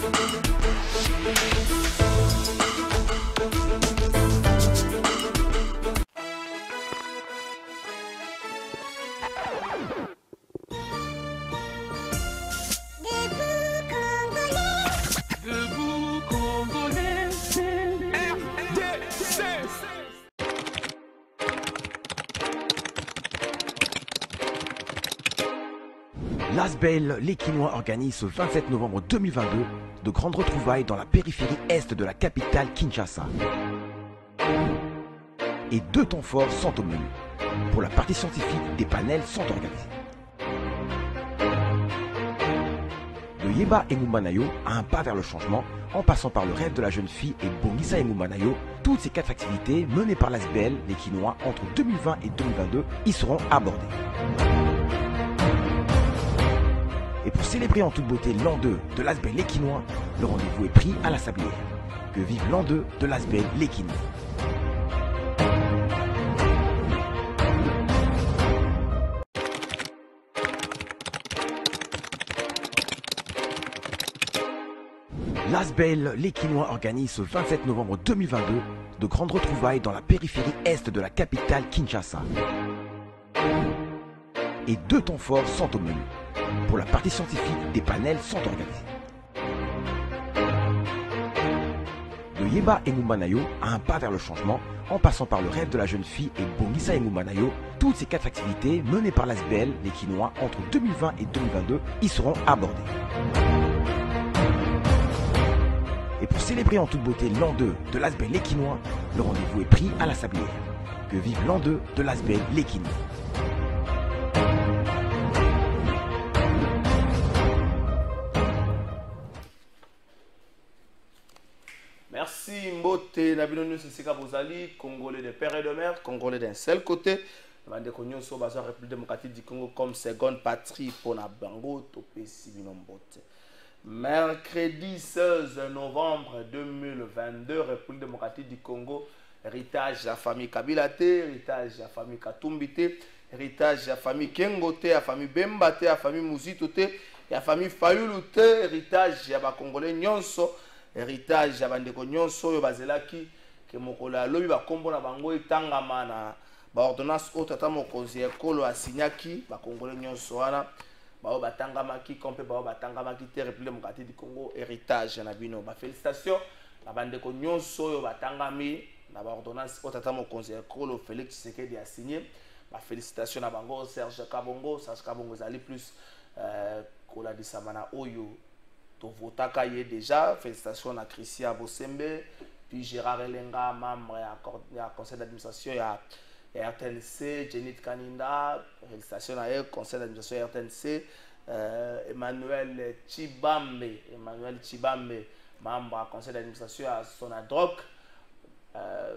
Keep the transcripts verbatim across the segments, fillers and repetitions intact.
L'Asbel, les Quinois organisent ce vingt-sept novembre deux mille vingt-deux de grandes retrouvailles dans la périphérie est de la capitale Kinshasa. Et deux temps forts sont au menu. Pour la partie scientifique, des panels sont organisés. De Yeba Emumanayo à un pas vers le changement, en passant par le rêve de la jeune fille et Bongisa Emumanayo, toutes ces quatre activités menées par l'Asbel, les Quinois, entre deux mille vingt et deux mille vingt-deux, y seront abordées. Et pour célébrer en toute beauté l'an deux de l'Asbel les Quinois, le rendez-vous est pris à la Sablière. Que vive l'an deux de l'Asbel les Quinois. L'Asbel, les Quinois organisent ce vingt-sept novembre deux mille vingt-deux de grandes retrouvailles dans la périphérie est de la capitale Kinshasa. Et deux temps forts sont au menu. Pour la partie scientifique, des panels sont organisés. De Yeba Emumanayo à un pas vers le changement, en passant par le rêve de la jeune fille et Bongisa Emumanayo, toutes ces quatre activités menées par l'Asbel, les Quinois, entre deux mille vingt et deux mille vingt-deux, y seront abordées. Et pour célébrer en toute beauté l'an deux de l'Asbel les Quinois, le rendez-vous est pris à la Sablière. Que vive l'an deux de l'Asbel les Quinois. Merci Mbote, Nabino News, Sika Bozali, Congolais de père et de mère, Congolais d'un seul côté. Bande Konyo so baza République démocratique du Congo comme seconde patrie pour na bango topé Sibino Mbote. Mercredi seize novembre deux mille vingt-deux, République démocratique du Congo, héritage de la famille Kabilate, héritage de la famille Katumbite, héritage de la famille Kengote, la famille Bembate, la famille Muzitote, la famille Fayulute, héritage de la Congolais Nyonso. Héritage ya bandeko nyonso oyo bazelaki ke mokolo alobi bakombo na bango etangama na ba ordonnance oyo tata mokonzi ekolo asinyaki bakongole nyonso wana bao batangamaki kompe bao batangamaki te République démocratique du Congo héritage na bino ba félicitations na bandeko nyonso oyo batangami na ba ordonnance oyo tata mokonzi ekolo Félix Tshisekedi a signé ba félicitations na bango Serge Kabongo Serge Kabongo zali plus euh kola disamana oyo votaka ye déjà, félicitations à Christian Bosembe, puis Gérard Elenga, membre du conseil d'administration et R T N C, Jenit Kaninda, félicitations à elle, conseil d'administration et R T N C, euh, Emmanuel Chibambe, Emmanuel Chibambe, membre du conseil d'administration à Sonadroc, euh,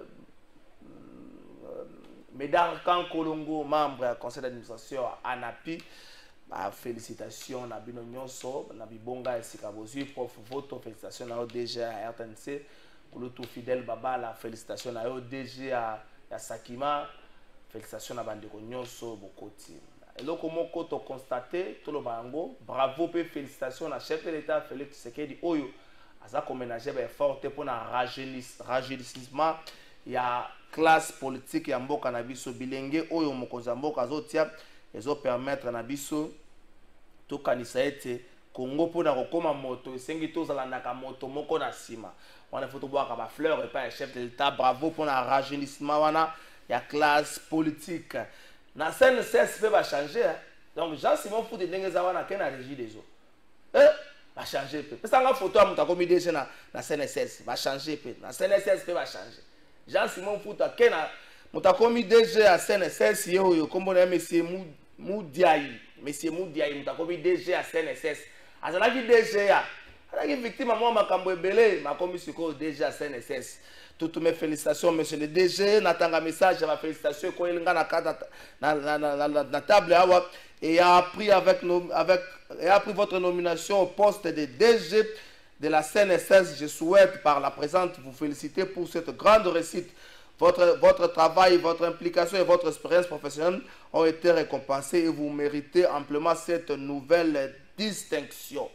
Médard Kankolongo, membre du conseil d'administration à ANAPI. Bah, félicitations na bino nyonso na bibonga esika bozui prof voto félicitations na O D G à R T N C kulutu fidèle baba la félicitations na O D G à ya Sakima félicitations na bandeko nyonso bokoti eloko moko to constater to lo bango bravo pe félicitations na chef de l'état Félix Tshisekedi oyo aza ko ménager ba effort te pour na rajeunissement ya classe politique ya mboka na biso bilenge oyo mokonza mboka azotia ezo permettre na biso to kanisa ete Congo pona kokoma moto esengi to zalandaka moto moko na sima wana foto boaka ba fleur et pas chef de l'état bravo pour na rajeunissement wana ya classe politique na C N C S peut va changer donc Jean Simon Fout de ndenge za wana kena régie des eaux eh va changer peu parce que photo a muta komi déjà na na C N S S va changer peu na C N S S peut va changer Jean Simon Fout a kena muta komi déjà à C N S S yo yo kombo na monsieur Mou Moudiaï, monsieur Moudiaï, nous avons D G à C N S S. Azalaki D G à. Azalaki victime à moi, ma cambo belé, ma commission D G à C N S S. Toutes mes félicitations, monsieur le D G. N'attends message, ma félicitation. Quand il y a na table et a appris avec nos, avec, et a pris votre nomination au poste de D G de la C N S S. Je souhaite par la présente vous féliciter pour cette grande réussite. Votre, votre travail, votre implication et votre expérience professionnelle ont été récompensés et vous méritez amplement cette nouvelle distinction.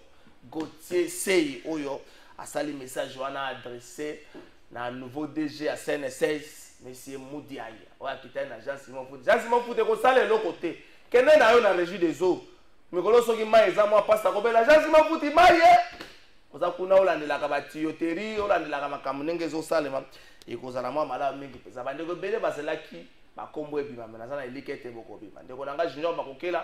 Gauthier Sey Oyo a sali message wana adressé na nouveau D G à C N S S monsieur Moudiaye oya kita na Jean Simon Foot Jean Simon Foot ko sala le côté kende na yo na régie des eaux mikolo soki mai eza mwa pasta ko bela Jean Simon Foot mai oza kuna olandelaka batiyoteri olandelaka makambo ndenge ezosalema ekozala mwa malamu mingi mpenza bandeko ebele bazelaki bakombo ebima me naza na elika ete bokobima ndeko na nga junior bakokela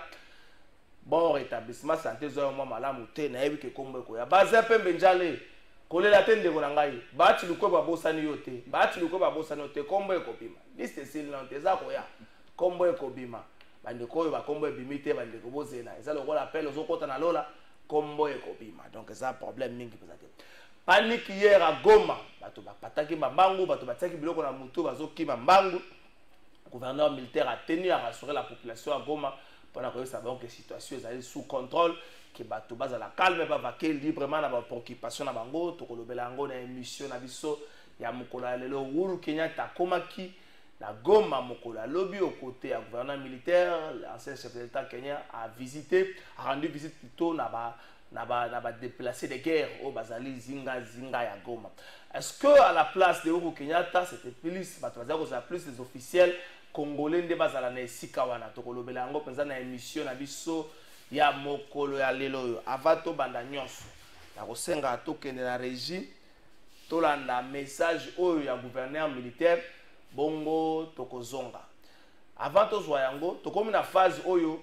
bon rétablissement santé ezoya mwa malamu te nayebi ke kombo ekoya baze pembe njale kolela te ndeko na ngai baati lukwe babosani yo te baati lukwe babosani yo te kombo ekobima liste esili nano te eza koya kombo ekobima bandeko oyo bakombo ebimi te bandeko bozela eza lokola apele ozokota na lola kombo ekobima donc eza problème mingi mpenza te panique hier à Goma bato bapataki bambangu bato batiaki biloko na mutu bazokima mbangu gouverneur militaire a tenu à rassurer la population à Goma pendant que ça va que situation est sous contrôle que bato bazala calme ba vaquer librement na ba préoccupation na bango to kolobela ngo na émission na biso ya mukola lelo Uhuru Kenyatta komaki la Goma mokola lobby aux côtés à gouverneur militaire l'ancien chef de l'État kenyan a visité a rendu visite plutôt na ba na ba na ba déplacé de guerre au bazali zinga zinga ya Goma. Est-ce que à la place de Uhuru Kenyatta c'était plus bato bazali ko plus les officiels congolais nde bazala na esika wana to kolobela ngo penza na émission na biso ya mokolo ya lelo avato banda nyonso na kosenga tokende na régie tolanda message oyo ya gouverneur militaire bongo tokozonga avant tozwa yango tokomi na phase oyo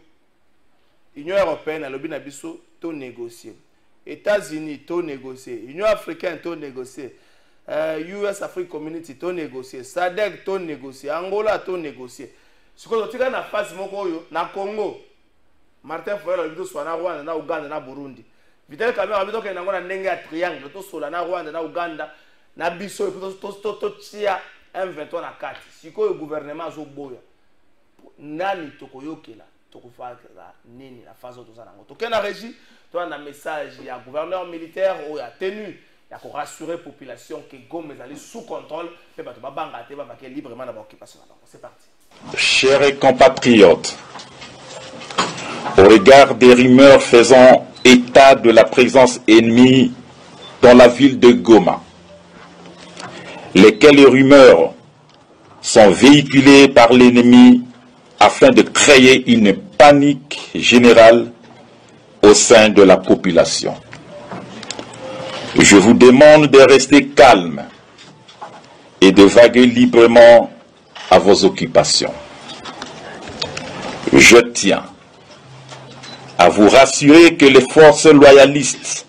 Union européenne alobi na biso to négocier États-Unis to négocier Union africaine to négocier euh, U S Afrique Community to négocier S A D C to négocier Angola to négocier sikoyo tika na phase moko oyo na Congo Martin Fayulu alobi to swana Rwanda na Uganda na Burundi Vital Kamerhe alobi to kende ngo na ndenge ya triangle to sola na Rwanda na Uganda na biso to to to tia M vingt-trois na kati sikoyo gouvernement azoboya nani tokoyokela tokofaka nini na phase oyo zanango tokena régie to na message ya gouverneur militaire oyo a tenu ya ko rassurer population que Goma est sous contrôle pe bato babanga te ba baké librement na occupation na bango. C'est parti. Chers compatriotes, au regard des rumeurs faisant état de la présence ennemie dans la ville de Goma, lesquelles rumeurs sont véhiculées par l'ennemi afin de créer une panique générale au sein de la population. Je vous demande de rester calme et de vaguer librement à vos occupations. Je tiens à vous rassurer que les forces loyalistes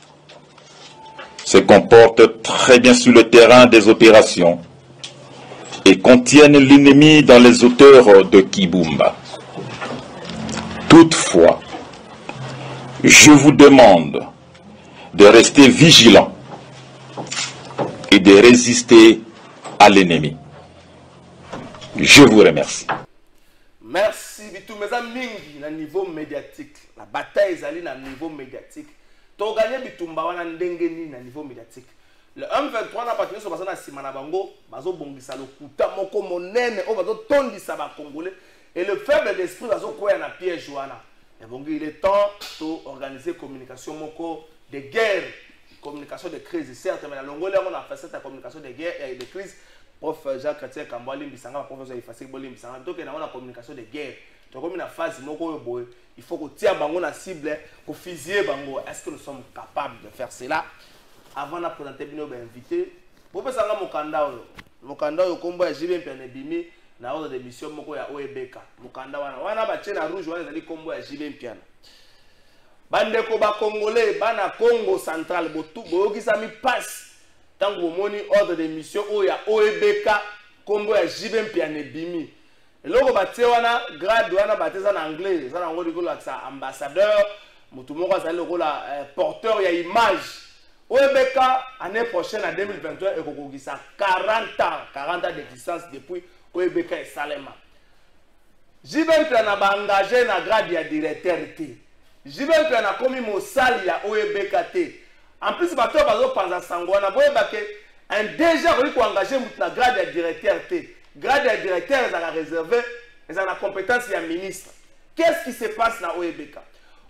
se comportent très bien sur le terrain des opérations et contiennent l'ennemi dans les hauteurs de Kibumba. Toutefois, je vous demande de rester vigilant et de résister à l'ennemi. Je vous remercie. Merci bitou mes amis na niveau médiatique. La bataille est na niveau médiatique. To gagner bitumba wana ndenge ni na niveau médiatique. Le M vingt-trois na patino so basana sima na bango bazo bongisa lokuta moko monene o bazo tondisa ba congolais et le faible d'esprit bazo koya na piège wana. Et bon il est temps to organiser communication moko de guerre, communication de crise certes mais la longole on a fait cette communication de guerre et de crise. Prof Jacques Chrétien Kambwali Mbisanga professeur Ifasik Boli Mbisanga donc na on a communication de guerre. Donc comme na phase moko yo boy, il faut que tia bango na cible, ko fusiller bango. Est-ce que nous sommes capables de faire cela? Avant de présenter bino ba invité, bopesanga mokanda oyo. Mokanda oyo kombo ya J B Mpiane bimi na ordre de mission moko ya O E B K. Mokanda wana wana ba tena rouge wana ezali kombo ya J B Mpiane. Bandeko ba congolais bana Congo central botu boyokisa mi passe. Tango moni ordre de mission oyo ya O E B K kombo ya J B Mpiane bimi. Eloko batie wana grade wana bateza na anglais, ça na ngoli ko la ambassadeur, mutu moko azali lokola eh, porteur ya image. O E B K, année prochaine, en deux mille vingt-trois, il y a quarante ans, quarante ans d'existence depuis O E B K et Salema. J B Mpiane a engagé na grade ya directeur T. J B Mpiane a commis mon sali ya O E B K T. En plus, il y a Sangwana, un déjà engagé na grade ya directeur T. Grade ya directeur est réservé, ils ont la compétence ya ministre. Qu'est-ce qui se passe na O E B K?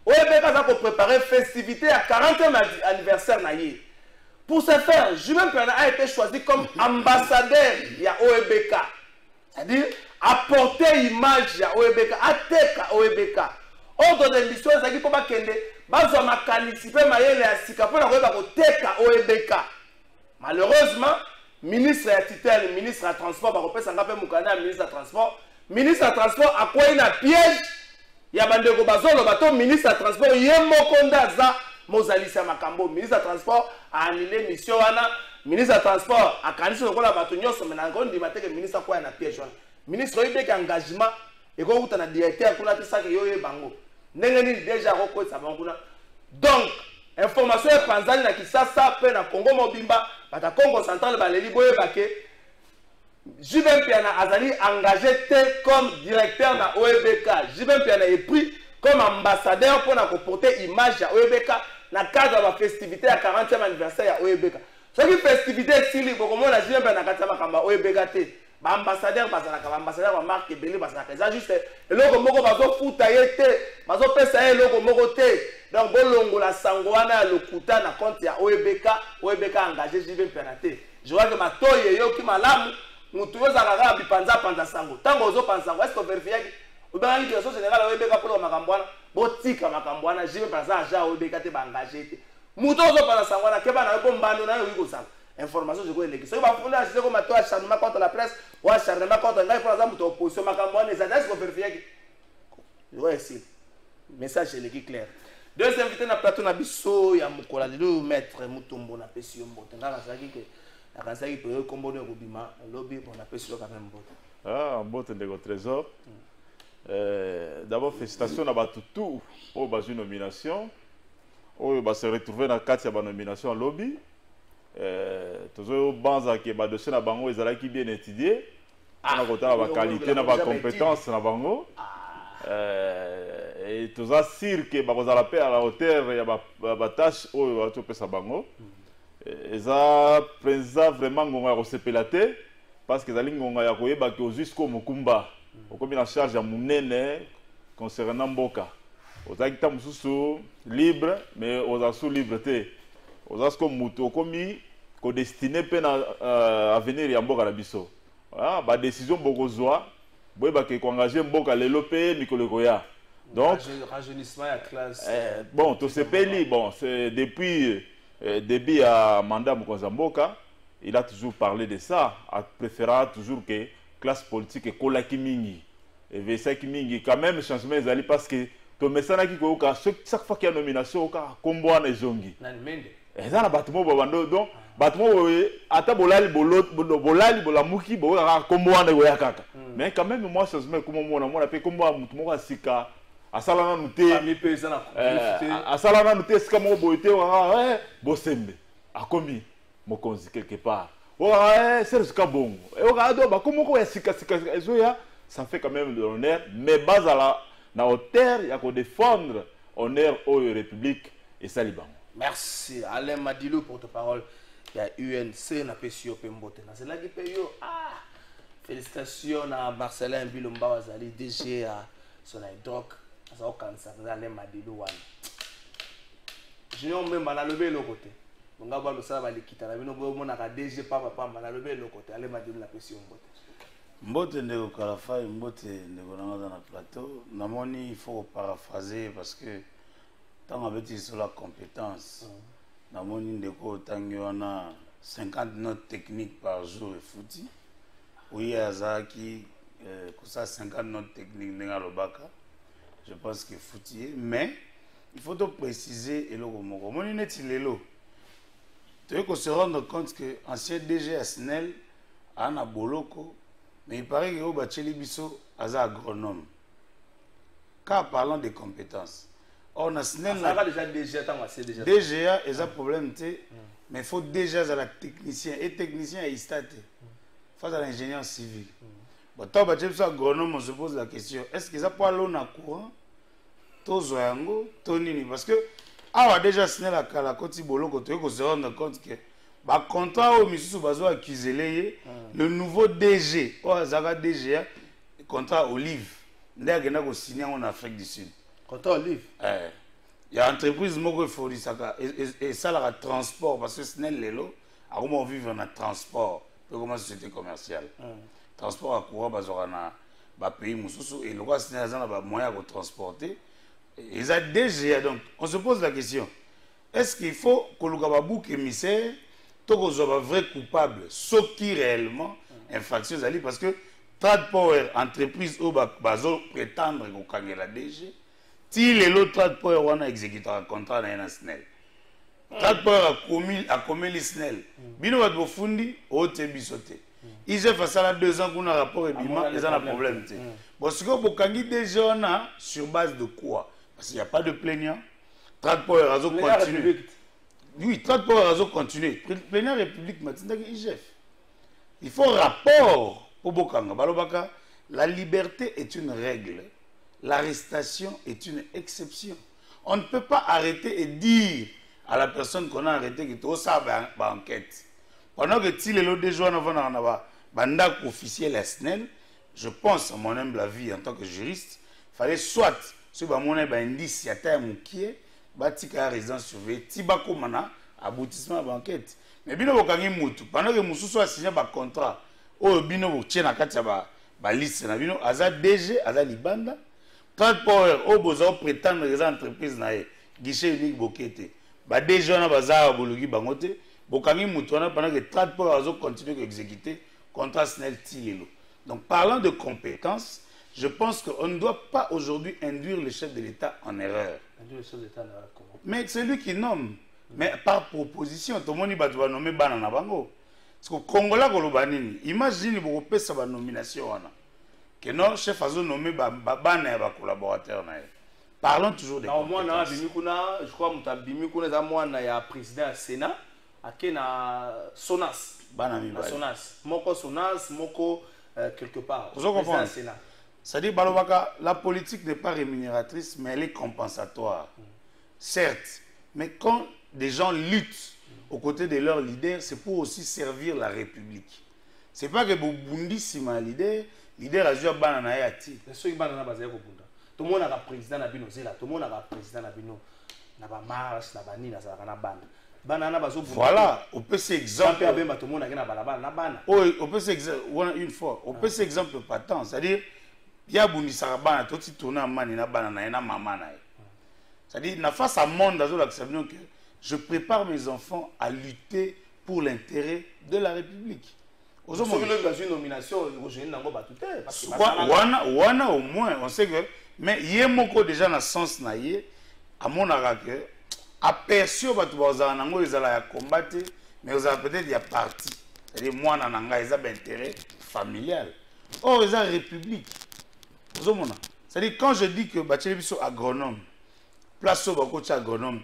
O E B K a préparé festivité à quarantième anniversaire naïe. Pour ce faire, Jubin Piana a été choisi comme ambassadeur de O E B K. C'est-à-dire, apporter image de O E B K, attaquer O E B K. Ordre de mission, c'est-à-dire pour que Bazoma participer maïe à Sika pour attaquer O E B K. Malheureusement, ministre à titre, ministre à transport, par rapport à Moukana, ministre à transport, ministre à transport a quoi une piège. Il y a bande de bazo le bateau ministre à transport Yemo Kondaza Mozalisa Makambo ministre à transport a annulé mission wana ministre à transport a kanisi lokola bato nyonso mais na ngondi mateke ministre quoi na piège wana ministre oyebeki engagement et ko uta na directeur kuna pesa ke yoye bango ndenge ni déjà ko sa banguna donc information e panzali na Kisasa pe na Congo mobimba bata Congo central baleli boye bake Jubin Piana Azali engagé comme directeur de O E B K. Jubin Piana est pris comme ambassadeur pour porter image à O E B K dans le cadre de la festivité à quarantième anniversaire à O E B K. Ce qui est festivité, c'est que comment la Jubin Piana a O E B K. Ambassadeur, ambassadeur, marque Beli, c'est juste le logo moko bazo foutaye te, bazo pesa le logo moko te. Donc bolongo la sangwana le kuta na compte ya O E B K, O E B K engagé Jubin Piana te. Je vois que ma toye yo ki malamu mutuyo zakaka bipanza panza sango. Tango ozo panza sango, est-ce que vérifie ou bien la direction générale O E B K pour makambwana, botika makambwana, Jubin Piana aja O E B K te ba engagé te. Mutuyo ozo panza sango na keba na ko mbando na yo wiko sango. Information je ko eleki. So ba funda je ko mato acharnement contre la presse ou acharnement contre ngai pour exemple to opposition makambwana les adresses ko vérifier. Ouais si. Message eleki clair. Deux invités na plateau na biso ya mukola de maître Mutombo na pesi yo mbote ngaka zaki ke akansaki pe kombo de kobima lobby on a pesi yo quand même mbote. Ah mbote ndeko trésor. Euh d'abord félicitations à Batutu pour ba nomination. Oh ba se retrouver dans quatre ya ba nomination en lobby. Euh toujours banza ke ba dossier na bango ezalaki bien étudié. On a côté la qualité na ba compétence na bango. Euh et tous assurent que ba kozala pe à la hauteur ya ba ba tâche o to pesa bango. Eza président vraiment ngonga ya kosepelate parce que ezali ngonga ya koyeba ke jusqu'au mokumba okomi na charge ya munene concernant mboka. Ozaki ta mususu libre mais oza sous libre te. Ozasko muto komi ko destiné pe na uh, avenir ya mboka na biso. Ah ba décision bokozwa boyeba ke ko engager mboka lelo pe mikolo koya. Donc rajeunissement ya classe. Eh, bon to sepeli bon c'est depuis euh, début à mandat Mokonza Mboka, il a toujours parlé de ça, a préféré toujours que classe politique et kolaki mingi. Et vesaki mingi quand même changement ezali parce que to mesana ki ko ka chaque fois qu'il y a nomination ka kombo na zongi. Nani mende. Eza na batimo babando donc batimo ata bolali bolot bolali bolamuki bo ka kombo na go ya kaka. Mais quand même moi changement comme moi na moi pe kombo mutu moko asika asalana nuté ami pesa na communauté asalana nuté sika mo boité wa bosembe akomi mokonzi quelque part. Ouais, c'est ce bon. Et regarde ba comment ko ya sika sika ezoya ça fait quand même de l'honneur mais base à la na hauteur ya ko défendre honneur au République et Saliban. Merci Alain Madilou pour ta parole. Il y a U N C na pesio pembote na c'est là qui payo. Ah félicitations à Marcelin Bilomba Wazali D G à son drogue ça au cancer Alain Madilou wana. Junior même na lever le côté. On va voir le ça va l'équiter na bino bo na ka D G papa papa na lever le côté Alain Madilou na pesio mbote. Mbote ndeko kalafa mbote ndeko nanga dans le plateau namoni il faut paraphraser parce que tant avec sur la compétence namoni ndeko tangi wana cinquante notes techniques par jour et fouti oui azaki euh, ça cinquante notes techniques ndenga lobaka je pense que fouti mais il faut te préciser et le moko moni neti lelo tu veux qu'on se rende compte que ancien D G S N E L ana boloko. Mais il paraît que Obacheli Bisso est agronome. Car parlant de compétences. On a déjà D G A. D G A est un problème, mais il faut déjà être technicien. Et technicien est staté. Face à l'ingénieur civil. Bon, toi, Obacheli agronome, on se pose la question est-ce qu'ils n'ont pas l'eau dans le courant? Tozoyango, Tonini. Parce que, ah, déjà, S N E L a la côte Boloko, tu veux se rendre compte que. Bah, contrat au Missou Bazo accusé le nouveau D G, oh, Zaga D G A, contrat Olive. N'est-ce pas signé en Afrique du Sud? Contrat Olive? Eh. Il y a une entreprise qui faut dire ça et ça le transport parce que Snell Lelo a comment vivre dans le transport comme une société commerciale. Transport à courant bazora na ba pays mususu et le roi Snell a moyen de transporter. Ils ont déjà donc on se pose la question est-ce qu'il faut que le gababou émissaire tout soit vrai coupable ce qui réellement infraction ali parce que Trad Power entreprise au bazo prétendre ko kangela D G si le Trad Power wana exécuteur contrat na na Snell Trad Power a commis a commis le Snell bino bat bofundi o te bisote ils ont fait ça là deux ans qu'on a rapport et bima ils ont un problème té parce que bokangi D G wana sur base de quoi parce qu'il y a pas de plaignant Trad Power a continué oui Trad Power a continué plaignant République matinda I G F il faut rapport au Bokanga Balobaka, la liberté est une règle, l'arrestation est une exception. On ne peut pas arrêter et dire à la personne qu'on a arrêté que tout ça va en enquête. Pendant que si les lots des gens avant bandak officiel à Snell, je pense à mon humble avis en tant que juriste, il fallait soit ce que mon indice y a un moukier, batika résidence surveillée, tibako mana aboutissement de l'enquête. Mais bien Bokangi Moutou, pendant que Moussou soit signé un contrat. Oh bino bo tient na kati ba ba liste na bino aza D G aza libanda Trad Power o bozo prétendre les entreprises na e guichet unique bokete ba D G na baza bolugi bangote bokangi mutu na pendant que Trad Power azo continuer à exécuter contrat Snell Tilelo. Donc parlant de compétences, je pense qu'on ne doit pas aujourd'hui induire le chef de l'État en erreur. Induire le chef de l'État en erreur comment? Mais c'est lui qui nomme, mais par proposition tout le monde va doit nommer bana na bango. Parce que Congolais Kolobanini, imagine vous repérez sa nomination que non chef a nommé Babane et collaborateur. Parlons toujours des compétences. Je crois que Moutabimi Kuna moi na président du Sénat, qui na Sonas. Sonas. Moko Sonas, Moko quelque part. Vous comprenez? C'est-à-dire Balobaka, la politique n'est pas rémunératrice, mais elle est compensatoire. Certes, mais quand des gens luttent aux côtés de leurs leaders, c'est pour aussi servir la République. Ce n'est pas que Bobundi si ma leader, leader a joué à Banana et à Ti. Tout le monde a un président Nabino Zela, tout le monde a un président Nabino Nabamars, Nabani, Nazarana Banana. Voilà, on peut s'exemple. Tout le monde a un Banana. On peut s'exemple, une fois, on peut s'exemple patent, c'est-à-dire, il y a Bundi Sarabana, tout le tourné à Mani, Banana et Mamana. C'est-à-dire, na face à monde, que je prépare mes enfants à lutter pour l'intérêt de la République. Dans une nomination, Wana au moins, on sait que, mais il y a beaucoup déjà dans le sens naïe, à mon avis, aperçu ils allaient combattre, mais ils allaient peut-être y a parti. C'est-à-dire, moi, ils ont un intérêt familial. Or, ils ont la République. C'est-à-dire, quand je dis que Bacheli Bisso agronome, place au coach agronome,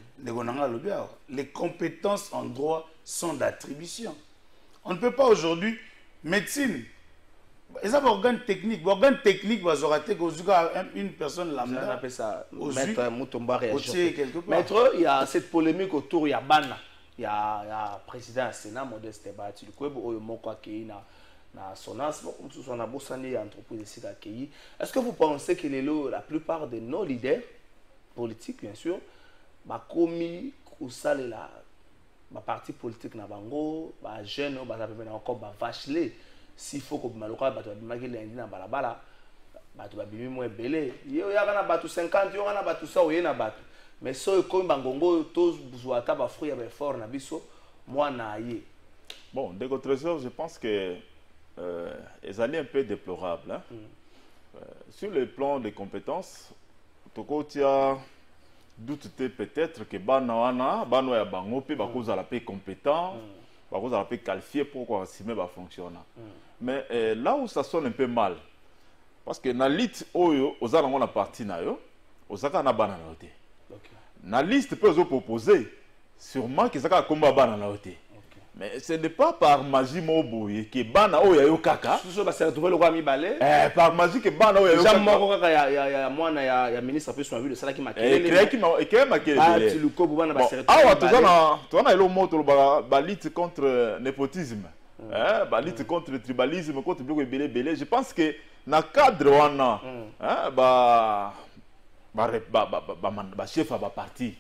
les compétences en droit sont d'attribution. On ne peut pas aujourd'hui, médecine, ils ont un organe technique. L'organe technique va se rater une personne lambda. On appelle ça Maître Moutomba réagir. Maître, il y a cette polémique autour, il y a Bana, il y a le président du Sénat, Modeste Bati, le Kwebo, Oyomoko Akei, na Sonas, on a beaucoup d'entreprises ici accueillies. Est-ce que vous pensez que la plupart de nos leaders politiques, bien sûr, ba komi kusale la ba parti politique na bango ba jeune ba za pemena encore ba vachelé s'il faut que maloka ba to ba maki lendi na balabala ba to ba bimi mo ebele yo ya kana ba to cinquante yo kana ba to ça oyena ba mais so ko bangongo to buzuata ba fruit ya ba fort na biso moi na ye. Bon, de votre trésor, je pense que euh, les années un peu déplorables hein? mm. euh, sur le plan des compétences toko tia doute peut-être que banawana bano ya bango pe bakoza la paix compétent bakoza la paix qualifié pour quoi simer ba fonctionner mais euh, là où ça sonne un peu mal parce que na liste oyo ozala ngona parti na yo ozaka na bana na oté na liste peut ozo proposer sûrement que zaka komba bana na oté mais ce n'est pas par magie moboye que bana oyo yo kaka so ba se retrouver le roi mi balé eh par magie que bana oyo yo kaka jammo kaka ya ya ya mwana ya ya ministre peut sur la ça qui makelele eh qui ma qui makelele ah tu le ko bana ba se retrouver ah tu na tu na elo moto ba ba lutte contre népotisme hein ba lutte contre le tribalisme contre bloc belé belé je pense que na cadre wana hein ba le chef va partir.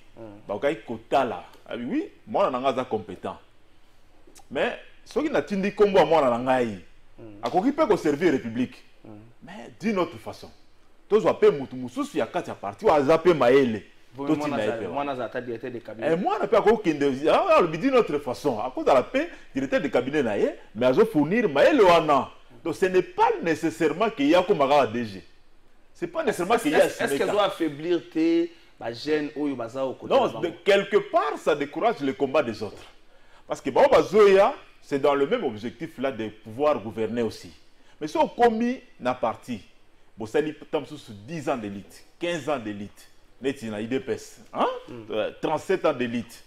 Oui, moi, je suis compétent. Mais ce qui n'a pas dit que moi, je peux servir la République. Mais d'une autre façon. Tous les gens qui sont partis, ils ont appelé Maëlle. Moi, je peux d'une autre façon. À cause de la paix, directeur de cabinet, mais je vais fournir Maëlle. Donc ce n'est pas nécessairement qu'il y a comme un D G. Ce n'est pas nécessairement qu'il y a. Est-ce qu'elle doit affaiblir tes jeunes ou non, de quelque part, ça décourage le combat des autres. Parce que c'est dans le même objectif là de pouvoir gouverner aussi. Mais si on commis na partie, bon, ça dit dix ans d'élite, quinze ans d'élite, net na I D P S, hein? euh, trente-sept ans d'élite.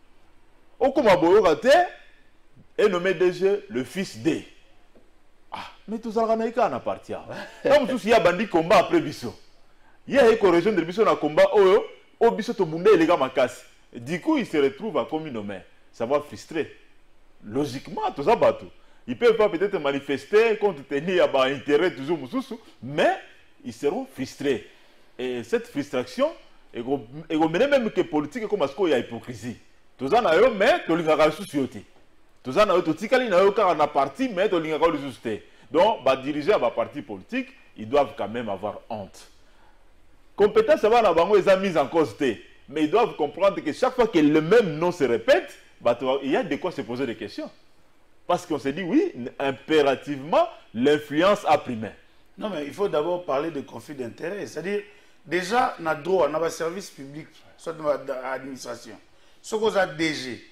Au combat boyokate est nommé D G le fils D. Ah, mais tout ça na partie. Comme tout il y a bandit combat après biso. Il y a une correction de biso na combat oh oh biso to bundé les gars makasi. Du coup, il se retrouve à comme nommé. Ça va frustrer. Logiquement, tout ça bateau. Ils peuvent pas peut-être manifester compte tenu à leur intérêt toujours mususu, mais ils seront frustrés. Et cette frustration, et même que politique comme parce qu'il y a hypocrisie. Tout ça n'a eu mais tout le monde a société. Tout ça n'a eu tout tikali n'a eu car na parti mais tout le monde a société. Donc, bah diriger à ma parti politique, ils doivent quand même avoir honte. Compétence ça va na bango ils ont mis en cause mais ils doivent comprendre que chaque fois que le même nom se répète, bah, il y a de quoi se poser des questions. Parce qu'on s'est dit, oui, impérativement, l'influence a primé. Non, mais il faut d'abord parler de conflit d'intérêts. C'est-à-dire, déjà, on a droit, on a un service public, soit dans l'administration. Ce qu'on a D G,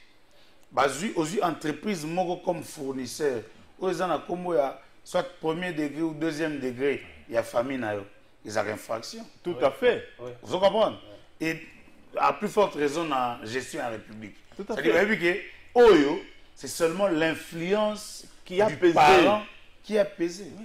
aux entreprises comme fournisseurs, aux entreprises, soit premier degré ou deuxième degré, il y a famille, il y a infraction. Tout à fait. Oui. Vous comprenez? Et à plus forte raison, dans la gestion en République. C'est-à-dire que Oyo, c'est seulement l'influence qui a du pesé. parent qui a pesé. Oui.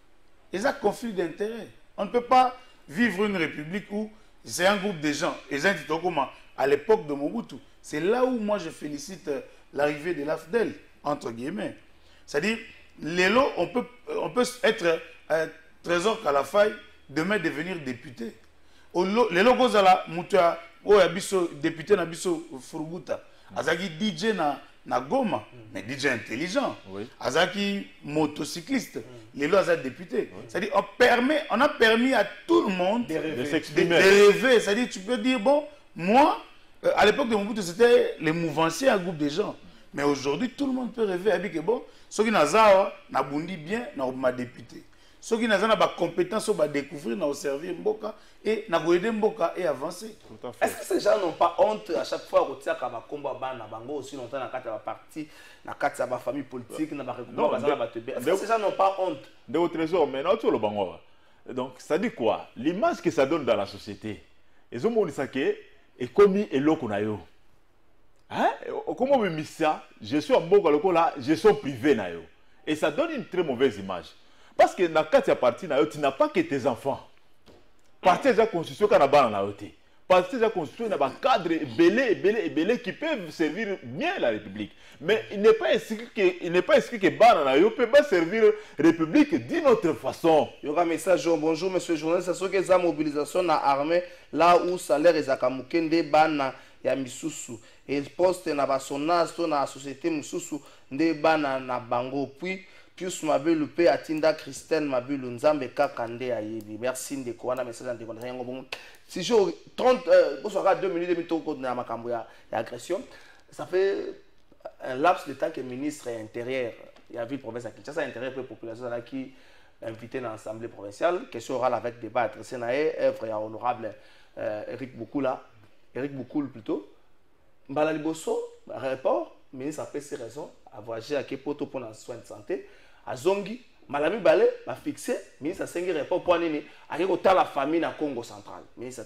Et ça, conflit d'intérêts. On ne peut pas vivre une république où c'est un groupe de gens. Et ça, à l'époque de Mobutu, c'est là où moi je félicite l'arrivée de l'A F D E L, entre guillemets. C'est-à-dire, les lots, on peut, on peut être euh, Trésor Kalafaye, demain devenir député. Les logos à la Moutua, où abisso député na biso Furuguta, azaki D J na na Goma, mais D J intelligent. Oui. Azaki motocycliste, les lois à député. Oui. C'est-à-dire on permet, on a permis à tout le monde de rêver. De s'exprimer. De, de rêver. C'est-à-dire tu peux dire bon, moi euh, à l'époque de Mobutu c'était les mouvanciers, un groupe de gens. Mais aujourd'hui tout le monde peut rêver avec que bon, ceux qui n'ont na bundi bien, na ma député. Ceux qui n'ont pas de compétences, vont découvrir, vont servir Mboka et vont aider Mboka et avancer. Est-ce que ces gens n'ont pas honte à chaque fois qu'ils ont combat na bango aussi longtemps dans la parti, dans la famille politique, dans la République? Est-ce que ces gens n'ont pas honte? De votre trésor, mais non, tu le bango. Donc, ça dit quoi? L'image que ça donne dans la société, ils ont dit que et commis et l'okonayo. Hein? Comment me mis ça? Je suis en Mboka là, je suis privé nayo. Et ça donne une très mauvaise image. Parce que dans le parti, tu n'as pas que tes enfants. Parti de la constitution, quand tu as la parti de la constitution, il y a un cadre belé, belé, belé qui peuvent servir bien la République. Mais il n'est pas inscrit que il n'est pas inscrit que Banana peut pas servir la République d'une autre façon. Il y aura un message. Bonjour, monsieur le journaliste. C'est ce que la mobilisation dans l'armée, là où salaire est à Kamukende, Bana, il y a Misusu. Et poste dans la sonage, dans la société Misusu, de Bana, na Bango. Puis, Pius Mabelu pe atinda Christelle Mabelu Nzambe Kakande ayebi. Merci ndeko wana message ndeko na yango bon. Si je trente euh bonsoir deux minutes demi to ko na makambo ya agression, ça fait un laps de temps que le ministre intérieur il y a ville province à Kinshasa intérieur pour la population là qui invité dans l'assemblée provinciale, question orale avec débat adressé na œuvre ya honorable euh, Eric Boukoula, Eric Boukoul plutôt. Mbala liboso rapport ministre a fait ses raisons à voyager à Kepoto pour les soins de santé. À Zongi, Malami Balé a fixé, ministre a cinq réponses pour aller à la famille dans le Congo central. Ministre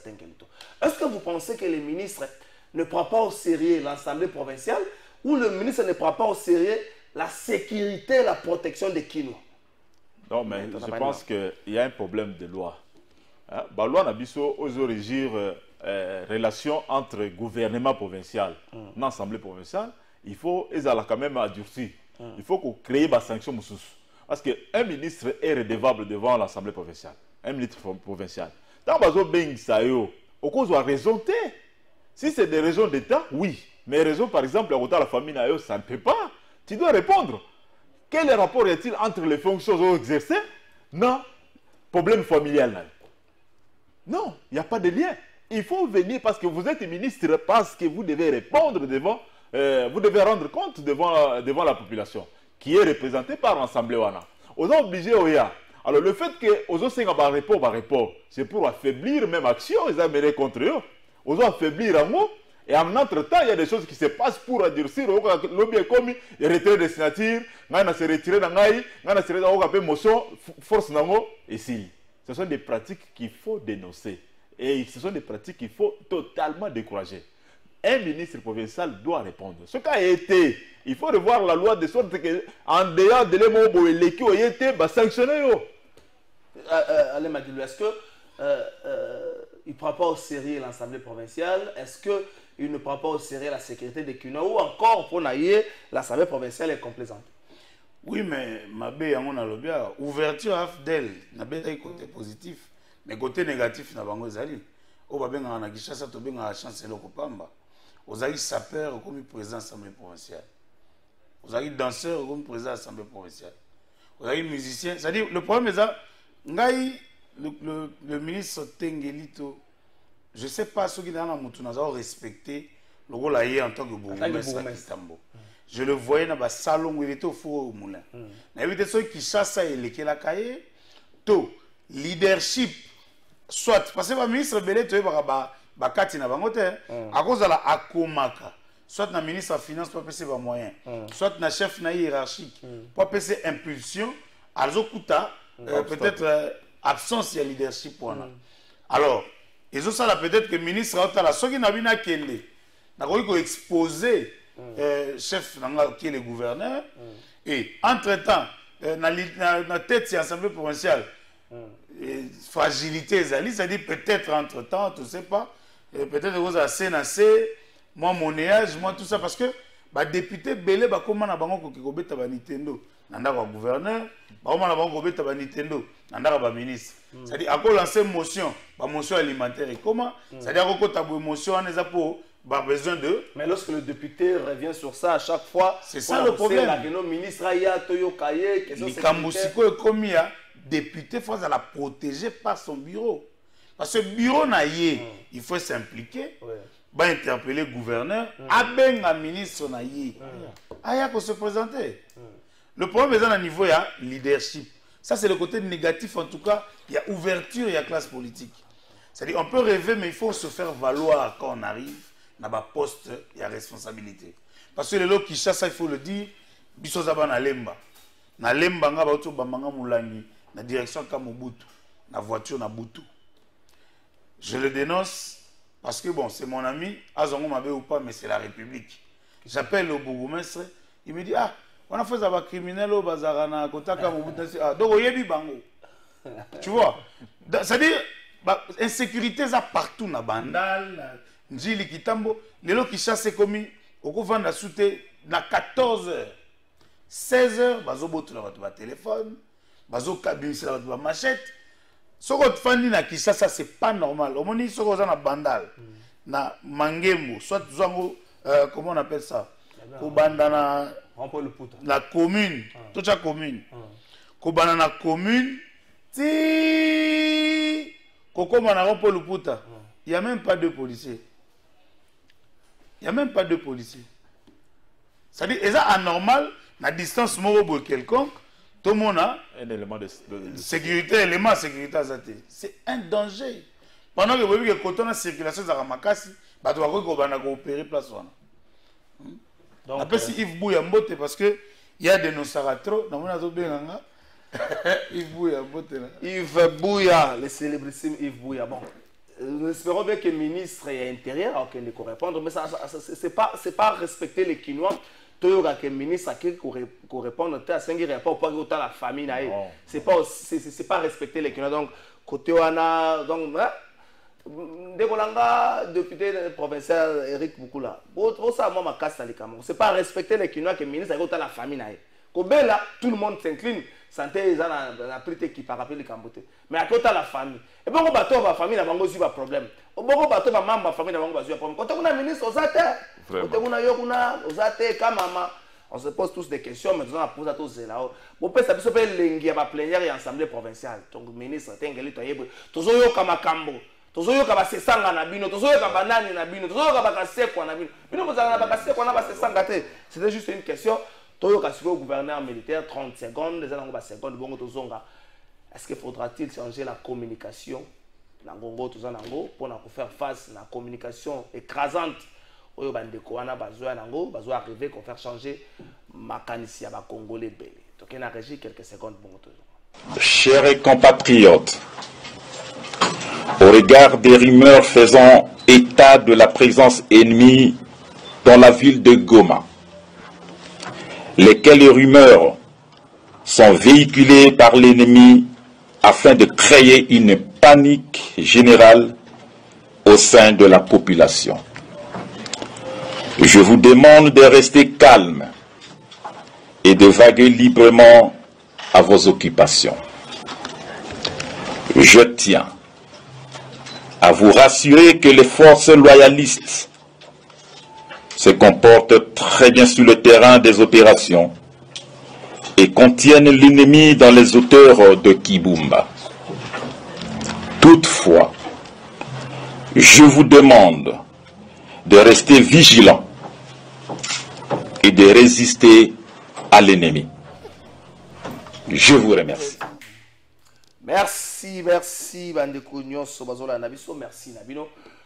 a Est-ce que vous pensez que le ministre ne prend pas au sérieux l'Assemblée provinciale ou le ministre ne prend pas au sérieux la sécurité et la protection des Kinois? Non, mais je pense qu'il y a un problème de loi. Hein? La loi n'a pas osé régir euh, relation entre gouvernement provincial et mm. l'Assemblée provinciale. Il faut quand même adoucir. Mm. Il faut qu'on crée des sanctions. Parce qu'un ministre est redevable devant l'Assemblée provinciale. Un ministre provincial. Tant bazo beng ça yo, au cause de raison té. Si c'est des raisons d'État, oui. Mais raisons, par exemple, à la famille na yo, ça ne peut pas. Tu dois répondre. Quel rapport y a-t-il entre les fonctions exercées? Non. Problème familial. Non, il n'y a pas de lien. Il faut venir parce que vous êtes ministre, parce que vous devez répondre devant, euh, vous devez rendre compte devant, devant la population, qui est représentée par l'Assemblée Wana. On est obligé, Oya. Alors le fait que aux autres va répondre, va répondre, c'est pour affaiblir même action, ils amènent contre eux. Aux autres affaiblir en haut. Et en entre-temps, il y a des choses qui se passent pour adoucir. L'objet est commis, il retrait des signatures, il a se retiré dans l'aïe, il a se retiré dans motion, force nango, et si. Ce sont des pratiques qu'il faut dénoncer. Et ce sont des pratiques qu'il faut totalement décourager. Un ministre provincial doit répondre. Ce qui a été, il faut revoir la loi de sorte que, en dehors de l'émo, l'équipe a été sanctionné. Allez, Madilou, est-ce que euh, euh, il ne prend pas au sérieux l'Assemblée provinciale? Est-ce qu'il ne prend pas au sérieux la sécurité des Kino? Ou encore, pour naïe, l'Assemblée provinciale est complaisante? Oui, mais ma bé, on a l'objet. Ouverture à Fdel, n'a pas été côté positif, mais côté négatif, n'a pas été. Au Babeng, on a guichet, ça tombe à la chance, le Kopamba. Aux aïe sapeurs, comme président de l'Assemblée provinciale. Aux aïe danseurs, comme président de l'Assemblée provinciale. Aux aïe musiciens. C'est-à-dire, le problème est ça, Ngaï, le, le, le ministre Tengelito, je ne sais pas ceux qui ont respecté le rôle en tant que bourgmestre à Kitambo. Je le voyais dans le salon où il était au four au moulin. Il y avait ceux qui chassent et les la cahier. Tout leadership, soit parce que le ministre Belé, tu vois, bakati na bangote à cause de la akomaka, soit na ministre des finances pour passer des moyens, soit na chef na hiérarchique pour passer impulsion, alors kuta peut-être euh, absence de leadership pour nous. Alors, ils ont ça peut-être que le ministre a la soki na bina kende, na ko exposer chef qui est le gouverneur et entre-temps na na tête de l'Assemblée provinciale fragilité zali, ça dit peut-être entre-temps, tu sais pas, peut-être vous avez assez nassé, moi mon âge, moi tout ça parce que bah député belé bah comment na bango ko kobeta ba Nintendo, nanda ba gouverneur, bah comment na bango kobeta ba Nintendo, nanda ba ministre. Ça dit à quoi lancer motion, ba motion alimentaire et comment, ça dit à quoi ta motion on est pour bah besoin de. Mais lorsque le député revient sur ça à chaque fois, c'est ça le problème. La que ministre aya toyo kaye, que les Kambusiko est commis à député faut à la protéger par son bureau. Parce que le bureau naïe, mm. il faut s'impliquer, ouais. bah interpeller le gouverneur, mm. abenga un ministre naïe, mm. aya pour se présenter. Mm. Le problème est dans le niveau ya leadership. Ça c'est le côté négatif en tout cas. Il y a ouverture, il y a classe politique. C'est-à-dire on peut rêver mais il faut se faire valoir quand on arrive dans un poste, il y a responsabilité. Parce que les lots qui chassent, il faut le dire, biso zaba na lemba, na lemba nga ba oto bamanga mulangi. La direction Kamobutu, la voiture na Butu. Je le dénonce parce que bon, c'est mon ami, Azongo Mabe ou pas, mais c'est la République. J'appelle le bourgmestre, il me dit ah, on a fait ça va criminel au bazarana, kota Kamobutu, ah, donc oyebi bango. Tu vois, c'est-à-dire, bah, insécurité ça partout na Bandal, Njili Kitambo, les lots qui chassent commis, au couvent de la soute, na quatorze heures, seize heures, bazobotu na votre téléphone. Bazo kabinisi la ba machette soko tfandi na Kinshasa c'est pas normal au moni soko za na Bandal na Mangembo soit zango euh, comment on appelle ça ko banda na Rampo le Puta la commune toute la commune ko banda na commune ti koko na Rampo le Puta il y a même pas deux policiers il y a même pas deux policiers ça dit est ça anormal na distance moko quelconque. Tout le monde a un élément de, de, de sécurité, élément de sécurité. C'est un danger. Pendant que vous voyez que quand on a circulation, ça va makasi, bah tu vas voir qu'on va coopérer place. Donc après si Yves Bouya Mbote parce que il y a des nosaratros, dans mon azo benanga. Yves Bouya Mbote là. Yves Bouya, le célébrissime Yves Bouya. Bon, nous espérons bien que le ministre est intérieur, alors qu'il ne peut répondre, mais ça, ça, ça c'est pas, c'est pas respecter les Kinois. Tout le ministre qui répond à ce qu'il répond pas autant la famille. C'est pas c'est pas respecter les Kinois. Donc côté wana donc dès qu'on a député provincial Eric Boukoula. Pour ça moi ma casse à l'écamon. C'est pas respecter les Kinois que le ministre a autant la famille. Kobela, tout le monde s'incline. Santé, ils ont pris qui par rapport à Cambote. Mais à côté de la famille. Et bon, on bateau, la famille n'a pas de problème. Au bon bateau, la maman, la famille n'a pas de problème. Quand on a un ministre aux athées, quand on a un aux athées, comme maman, on se pose tous des questions, mais on a posé à tous là. Bon, peut ça peut se faire l'enguer à la plénière et l'assemblée provinciale. Donc, ministre, t'es toi, toujours yo comme Cambo. Toujours yo comme Sesanga na bino, toujours yo comme Nani na bino, toujours yo comme Seko na bino. Bino, vous avez pas Seko na Sesanga. C'était juste une question. Au gouverneur militaire, trente secondes, les gens secondes, bon, est-ce qu'il faudra-t-il changer la communication pour faire face à la communication écrasante où on a besoin d'arriver à faire changer ma canicia à Congolais belé. Donc, il y a régi quelques secondes. Chers compatriotes, au regard des rumeurs faisant état de la présence ennemie dans la ville de Goma, lesquelles rumeurs sont véhiculées par l'ennemi afin de créer une panique générale au sein de la population. Je vous demande de rester calme et de vaguer librement à vos occupations. Je tiens à vous rassurer que les forces loyalistes se comportent très bien sur le terrain des opérations et contiennent l'ennemi dans les hauteurs de Kibumba. Toutefois, je vous demande de rester vigilants et de résister à l'ennemi. Je vous remercie. Merci, merci, Bandeko Nyonso Bazola Nabiso, merci Nabino.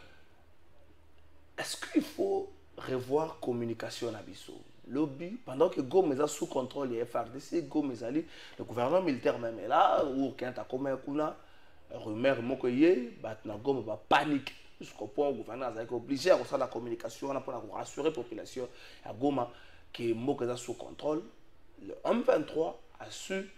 Est-ce qu'il faut revoir communication Nabiso? Lobby, pendant que Goma est sous contrôle des F R D C, Goma est allé, le gouvernement militaire même est là, ou quand tu as comme un coup là, rumeur mokoye, batna Goma va paniquer. Jusqu'au point où le gouvernement est obligé à faire la communication pour rassurer la population à Goma que Moko est sous contrôle. Le M vingt-trois a su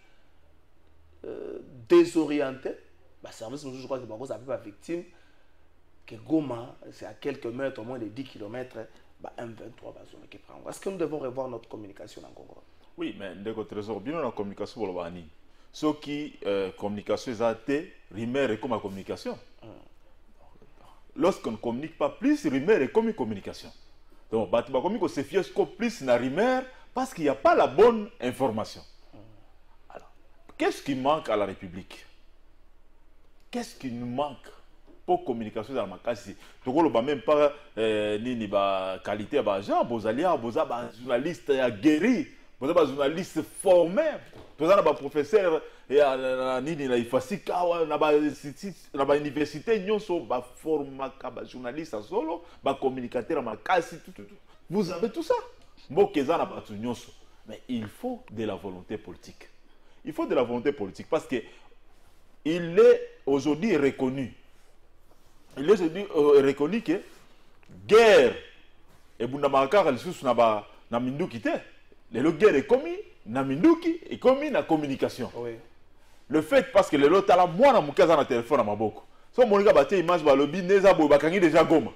euh, désorienter. Le service, je crois que c'est un peu victime. Que Goma, c'est à quelques mètres, au moins de dix kilomètres, bah, M vingt-trois va zone qui prend. Est-ce que nous devons revoir notre communication en Congo? Oui, mais Ndeko Trésor, bien la communication pour le Bani. Ce qui euh, communication est athée, rumeur est comme la communication. Hum. Lorsqu'on ne communique pas plus, rumeur est comme une communication. Donc, bah, tu vas communiquer se fier plus na rumeur parce qu'il n'y a pas la bonne information. Hum. Alors, qu'est-ce qui manque à la République? Qu'est-ce qui nous manque pour communication dans ma case? Tu ne même pas euh, ni ba qualité à gens, vous allez avoir journaliste guéri, vous avez journaliste formé, vous avez un professeur et ni ni la ifasika na ba na ba université nyonso ba forma ka ba journaliste solo, ba communicateur ma case tout tout. Vous avez tout ça. Mokeza na ba nyonso. Mais il faut de la volonté politique. Il faut de la volonté politique parce que il est aujourd'hui reconnu. Il est aujourd'hui euh, reconnu que guerre et bundamakara les sous na ba na minduki te. Le guerre est commis na minduki et commis na communication. Oui. Le fait parce que le lot ala moi na mukaza na téléphone na maboko. So monika ba té image ba lobi neza bo bakangi déjà Goma.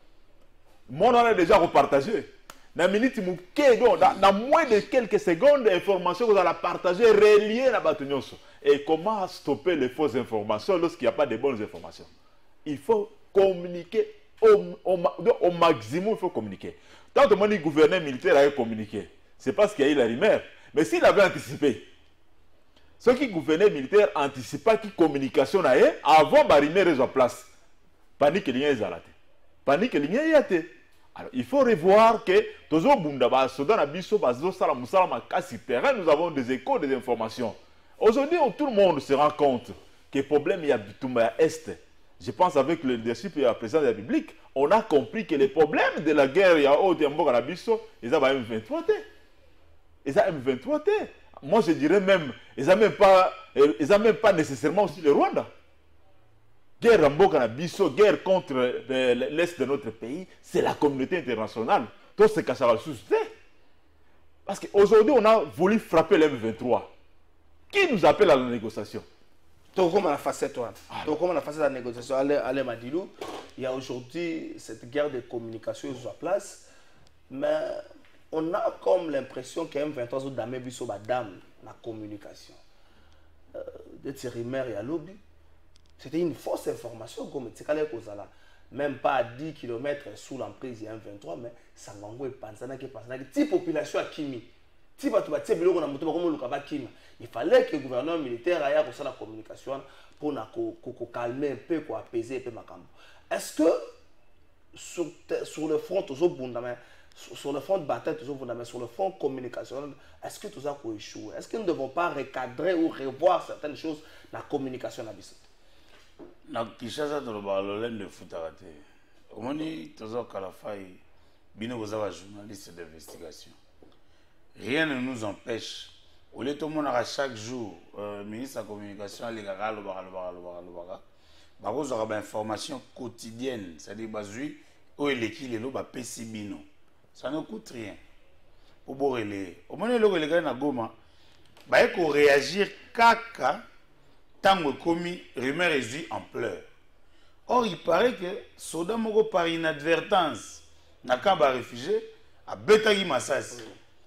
Mon on a déjà repartagé. Na minute muké donc na moins de quelques secondes informations que vous allez partager reliées na bato nyonso. Et comment stopper les fausses informations lorsqu'il n'y a pas de bonnes informations? Il faut communiquer au, au, au maximum, il faut communiquer. Tant que le gouverneur militaire a communiqué, c'est parce qu'il y a eu la rumeur. Mais s'il avait anticipé, ceux qui gouvernaient militaire anticipent qui communication a eu avant la rumeur est en place. Panique l'igné est zalaté. Panique l'igné est athée. Alors il faut revoir que toujours bundaba sodan abiso bazo sala musala makasi terrain, nous avons des échos, des informations. Aujourd'hui, tout le monde se rend compte que le problème il y a Bitumba Est. Je pense avec le leadership et la présidence de la République, on a compris que les problèmes de la guerre il y a au Tembo Garabiso, ils ont M vingt-trois T. Ils ont M vingt-trois T. Moi je dirais même, ils n'ont même pas, ils n'ont même pas nécessairement aussi le Rwanda. Guerre Rambo Garabiso, guerre contre l'Est de notre pays, c'est la communauté internationale. Tout ce que ça va susciter. Parce qu'aujourd'hui, on a voulu frapper le M vingt-trois. Qui nous appelle à la négociation? Donc, comme on a fait cette Donc, comme on a fait la négociation, Alain Madilou, il y a aujourd'hui cette guerre de communication sur place. Mais on a comme l'impression que M vingt-trois sont damé biso dame la communication. Euh, de Thierry-Mer et à lobby. C'était une fausse information comme c'est calé là. Même pas à dix kilomètres sous l'emprise il y a M vingt-trois, mais ça m'a envoyé penser que penser que type population à Kimi. Type à tout bâti bilo na muto comme le Kimi. Il fallait que le gouvernement militaire aille à la communication pour na ko calmer un peu, ko apaiser un peu makambo. Est-ce que sur sur le front toujours bundama sur le front de bataille toujours bundama sur le front communication, est-ce que tout ça peut échouer? Est-ce que nous ne devons pas recadrer ou revoir certaines choses dans la communication à Bissau? Na Kinshasa to ba lolende de futarate. Omoni tozo kala fai bino kozaba journaliste d'investigation. Rien ne nous empêche. Au lieu tout le monde chaque jour euh, ministre de la communication les gars le bara le bara le bara le bara. Ba kozaka ba information quotidienne, c'est-à-dire bazui o eleki lelo ba pesi bino. Ça ne coûte rien. Pour borele. Omoni le les gars na Goma ba eko réagir kaka tango commis rumeur réduit en pleurs. Or il paraît que soda moko par inadvertance na kaba réfugié a betagi masasi.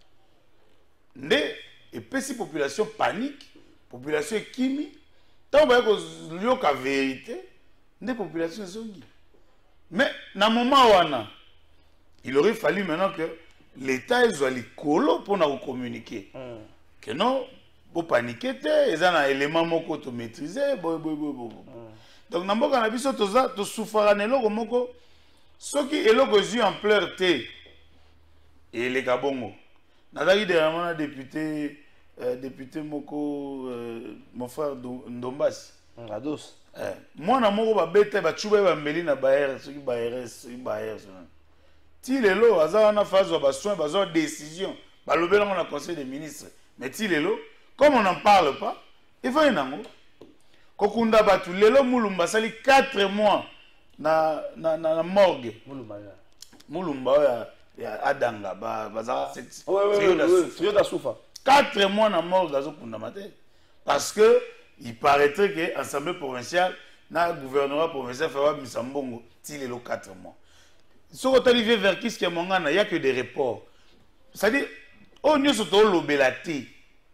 Ndé et pesi population panique, population kimi tant ba ko lioka vérité, ndé population zongi. Mais na moment wana il aurait fallu maintenant que l'État soit les colo pour nous communiquer. Mm. Que non pour paniquer, ils ont un élément moko to maîtriser. Bo, bo, bo, bo. Mm. Donc, na mboka na biso toza to souffra na eloko moko soki eloko zu en pleurs te et les gabongo. Nazali dernièrement un député euh, député moko euh, mon frère Ndombasi. Mm, Ados. Eh, moi na moko ba bete ba chuba ba mbeli na ba R soki ba R S soki ba R S. Ti lelo azala na phase ba soin ba zo décision. Ba lobela na conseil des ministres. Mais ti lelo comme on n'en parle pas, il faut y aller. Kokunda batu lelo mulumba sali quatre mois na na na morgue. Mulumba. Mulumba ya ya adanga ba baza c'est. Oui oui oui. Trio da soufa. quatre mois na morgue azo kunda mate parce que il paraîtrait que l'Assemblée provinciale na gouvernement provincial fait misambongo ti lelo quatre mois. Ce qu'on arrivé vers qui ce qui est mongana, il y a que des reports. C'est-à-dire on ne se to lobelati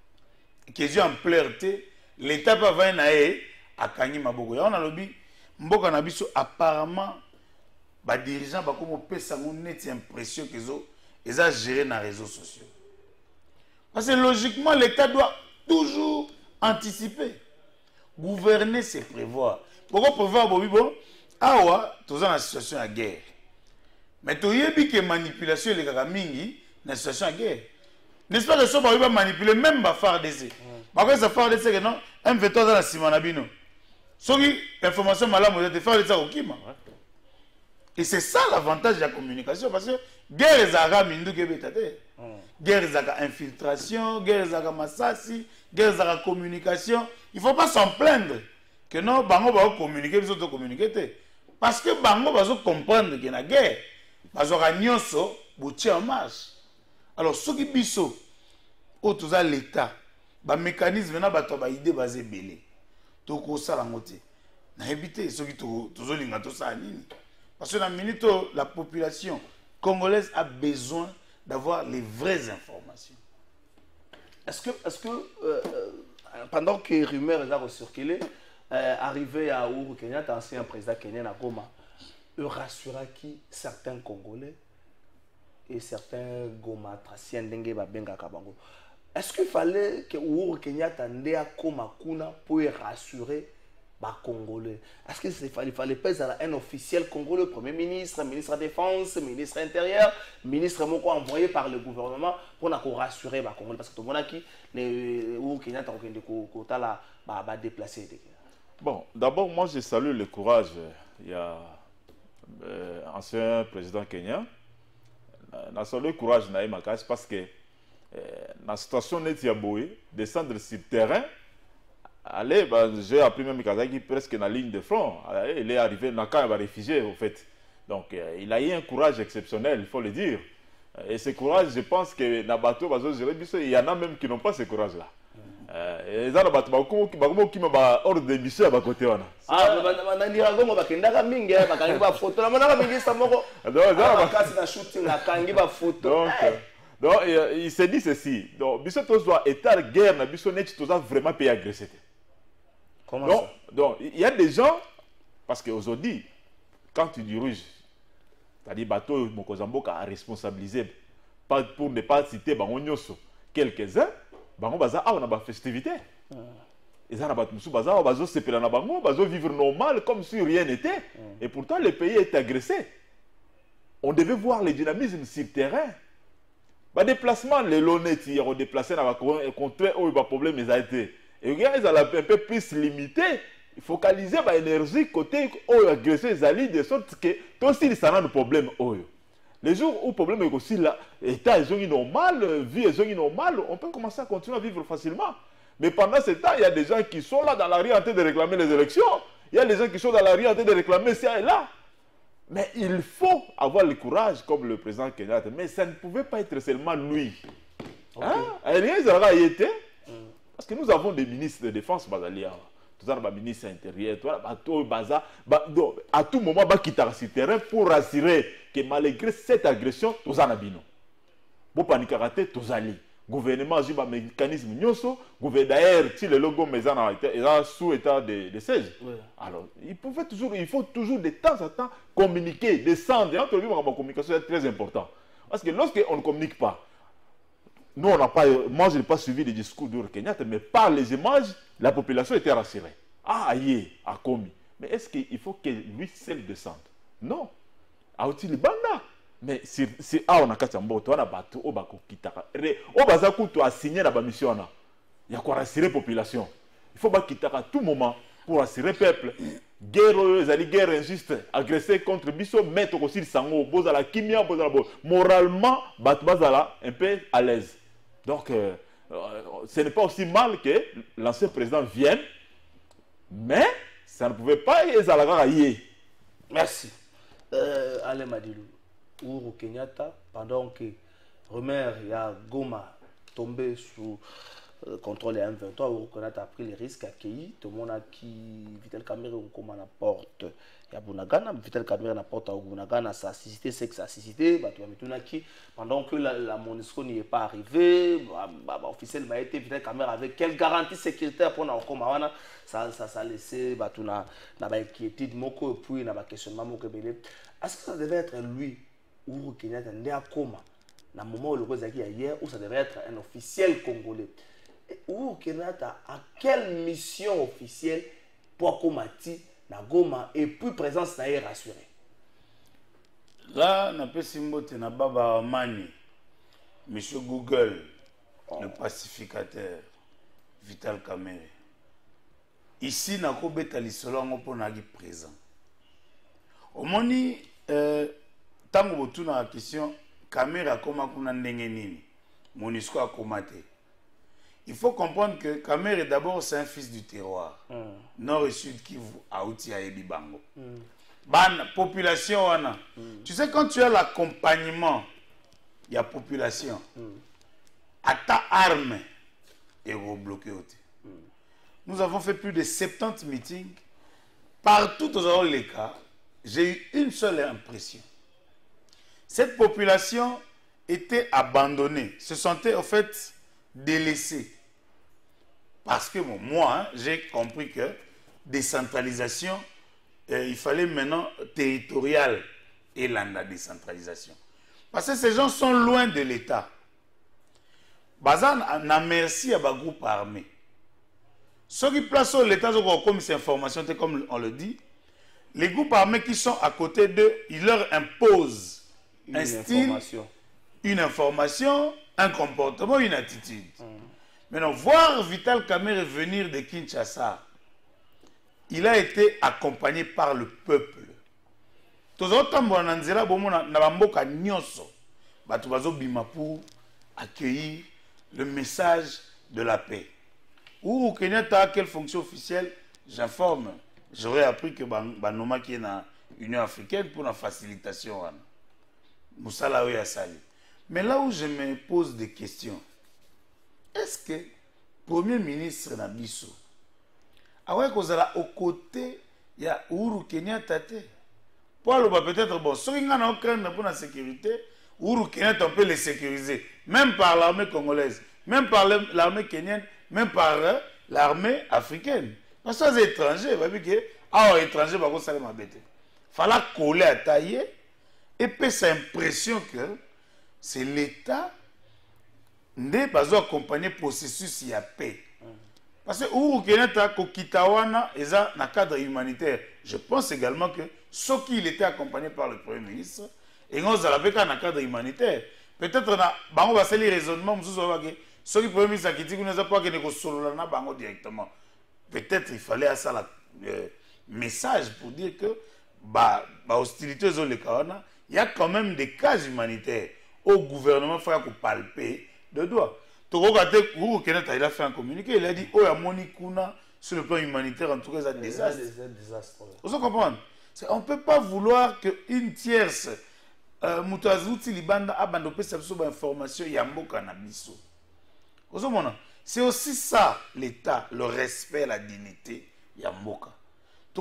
que j'ai en pleurté, l'État va venir à Kanyi Maboko. On a lobby, Mboka Nabiso apparemment, les dirigeants va comme pesa net impression qu'ils ont, ils ont géré dans les réseaux sociaux. Parce que logiquement, l'État doit toujours anticiper. Gouverner, c'est prévoir. Pourquoi prévoir, Bobi Bon? Ah ouais, tous dans la situation de guerre. Mais tu as vu que manipulation les gars mingi dans la situation de guerre. N'est-ce pas que ça va manipuler même ma F A R D C. Parce que ça F A R D C que non, M vingt-trois dans la Simanabino. So qui information malade de F A R D C au Kima. Et c'est ça l'avantage de la communication parce que guerre est à mindu que betate. Guerre est à infiltration, guerre est à massasi, guerre est à communication. Il faut pas s'en plaindre que non bango va communiquer, ils ont communiquer parce que bango va comprendre que la guerre, parce que nyonso bouti en marche. Alors, ce qui biso, au tout ça l'État, le mécanisme na bato ba idée basé belé. To ko sala ngote. Na éviter ce qui to to linga to sa nini. Parce que la minute la population congolaise a besoin d'avoir les vraies informations. Est-ce que est-ce que euh, pendant que les rumeurs ont circulé, euh, arrivé à Uhuru Kenyatta, ancien président kenyan à Goma, il rassura qui certains Congolais et certains Goma traciens dengue babenga kabango. Est-ce qu'il fallait que Uhuru Kenyatta ndea koma kuna pour rassurer les Congolais? Est-ce qu'il fallait, fallait pas un officiel congolais, premier ministre, ministre de la Défense, ministre intérieur, ministre moko envoyé par le gouvernement pour rassurer les Congolais? Parce que tout le monde a qui Uhuru Kenyatta a déplacé. Bon, d'abord, moi je salue le courage. Il y a euh, ancien président kenyan. Na solo courage na imakas parce que euh, la situation n'est pas bonne, descendre sur le terrain, aller, bah, j'ai appris même Kazaki presque dans la ligne de front, allez, il est arrivé dans le camp de réfugiés au fait. Donc euh, il a eu un courage exceptionnel, il faut le dire. Et ce courage, je pense que dans le bateau, il y en a même qui n'ont pas ce courage-là. Et dans le bateau, il y a des qui ont hors de mission à côté. Ah, mais il y a des gens qui ont mingi, qui ont photo. Donc, Donc, euh, il s'est dit ceci. Donc, biso doit état guerre, na biso net, tu dois vraiment payer agressé. Comment donc, ça? Donc, il y a des gens, parce qu'aujourd'hui, quand tu diriges, c'est-à-dire bateau Mokozamboka a responsabilisé pour ne pas citer Bangonyoso, quelques-uns, Bango Baza a une festivité. Ils ont bazo sepela na bango, bazo vivre normal comme si rien n'était. Et pourtant le pays est agressé. On devait voir le dynamisme sur le terrain. Bah déplacement les lonettes ils ont déplacé dans la contre où il y a problème ils a été. Et regarde ils ont un peu plus limité. Il faut focaliser ba énergie côté où agressé les alliés de sorte que toi aussi il s'en a un problème où. Les jours où le problème est aussi là, état est normal, vie est normale, on peut commencer à continuer à vivre facilement. Mais pendant ce temps, il y a des gens qui sont là dans la rue en train de réclamer les élections. Il y a des gens qui sont dans la rue en train de réclamer ça et là. Mais il faut avoir le courage comme le président Kenyatta. Mais ça ne pouvait pas être seulement lui. Okay. Hein? Parce que nous avons des ministres de défense, Bazalia. Tous les ministres intérieurs, à tout moment, ils quittent ce terrain pour rassurer que malgré cette agression, tous en abîment. Bon panique raté, tous allés. Gouvernement a un mécanisme nyoso, d'ailleurs si le logo maison est sous état de, de siège. Oui. Alors il pouvait toujours, il faut toujours de temps en temps communiquer, descendre. Entre lui, la communication est très important. Parce que lorsqu'on ne communique pas, nous on n'a pas, moi je n'ai pas suivi les discours d'Ouro Kenyatta, mais par les images, la population était rassurée. Ah aïe, a commis. Mais est-ce qu'il faut que lui seul descende? Non. A aussi le banda. Mais si ah on a quatre mboto on a battu au bako kitaka au bazaku to a signé la mission là il y a quoi rassurer population il faut pas kitaka tout moment pour rassurer peuple guerre zali guerre injuste agresser contre biso mettre aussi le sango boza la kimia boza la moralement batu bazala un peu à l'aise donc euh, ce n'est pas aussi mal que l'ancien président vienne mais ça ne pouvait pas ezalaga yé. Merci euh, Alain Madilou. Ouro Kenyatta, pendant que Romer et Goma tombé sous euh, contrôle M vingt-trois, Ouro Kenyatta a pris les risques accueillis. Tout le monde a qui Vital Kamerhe on commande la porte. Il y a Bunagana, Vital Kamerhe la porte à Bunagana, ça a suscité, c'est que ça a suscité. Pendant que la, la MONUSCO n'y est pas arrivée, bah, bah, bah, officiellement a été Vital Kamerhe avec quelle garantie sécuritaire pour nous commander. Ça, ça, ça a laissé bah, tout na na ba inquiétude moko et puis na ba questionnement moko belé. Est-ce que ça devait être lui? Ouro Kenyatta n'est à Koma, dans le moment où le roi Zaki hier, où ça devait être un officiel congolais. Ouro Kenyatta a quelle mission officielle pour Komati, na Goma, et puis présence na rassurée? Là, na Pessimbote na Baba Mani, Monsieur Google, oh. Le pacificateur, Vital Kamerhe. Ici, na Kobeta Lisolo, on peut nagi présent. Au moni, euh, tango botuna la question Kamerhe akoma kuna ndenge nini MONUSCO akoma te. Il faut comprendre que Kamerhe d'abord c'est un fils du terroir. Mm. Nord et sud Kivu auti a yebi bango. Mm. Ban population wana. Mm. Tu sais quand tu as l'accompagnement il y a population. Mm. À ta arme et bloqué auti. Mm. Nous avons fait plus de soixante-dix meetings partout dans les cas. J'ai eu une seule impression. Cette population était abandonnée, se sentait en fait délaissée. Parce que bon, moi, hein, j'ai compris que décentralisation, euh, il fallait maintenant territoriale et la décentralisation. Parce que ces gens sont loin de l'État. Bazan n'a merci à un groupe armé. Ceux qui placent l'État, comme ces informations, comme on le dit, les groupes armés qui sont à côté d'eux, ils leur imposent une un style, information. une information, un comportement, une attitude. Mmh. Maintenant, voir Vital Kamerhe venir de Kinshasa, il a été accompagné par le peuple. Tous les autres, pour accueillir le message de la paix. Ouro Kenyatta a quelle fonction officielle? J'informe. J'aurais appris que Banoma qui est dans l'Union africaine pour la facilitation. Moussala Oya Sali. Mais là où je me pose des questions, est-ce que le Premier ministre Nabiso, alors aux côtés, il y a Ouro Kenyatta. Pour le peut-être, bon, si on a crainte pour la sécurité, Uhuru Kenyatta, on peut les sécuriser, même par l'armée congolaise, même par l'armée kenyenne, même par euh, l'armée africaine. Parce que les étrangers, ils disent que ah, les étrangers, ils vont ma bête. Il fallait coller à tailler et puis cette impression que c'est l'État qui a accompagné le processus de paix. Parce que Uhuru Kenyatta, Kokitawana, est dans le cadre humanitaire. Je pense également que ce qu'il était accompagné par le Premier ministre, et nous avons dans le cadre humanitaire. Peut-être que nous avons les raisonnements, ceux qui Premier ministre qui dit que nous n'avons pas que directement. Peut-être qu'il fallait à ça le message pour dire que bah, bah hostilité aux il y a quand même des cas humanitaires au gouvernement, il faut palper de doigts. Uhuru Kenyatta, il a fait un communiqué, il a dit, oh, il y a Monikuna sur le plan humanitaire, en tout cas, c'est un désastre. Vous comprenez? On ne peut pas vouloir qu'une tierce, Moutazouti Libanda, a bandopé cette information, il y a Mboka Nabiso. Vous comprenez? C'est aussi ça, l'État, le respect, la dignité, il y a Mboka. Tu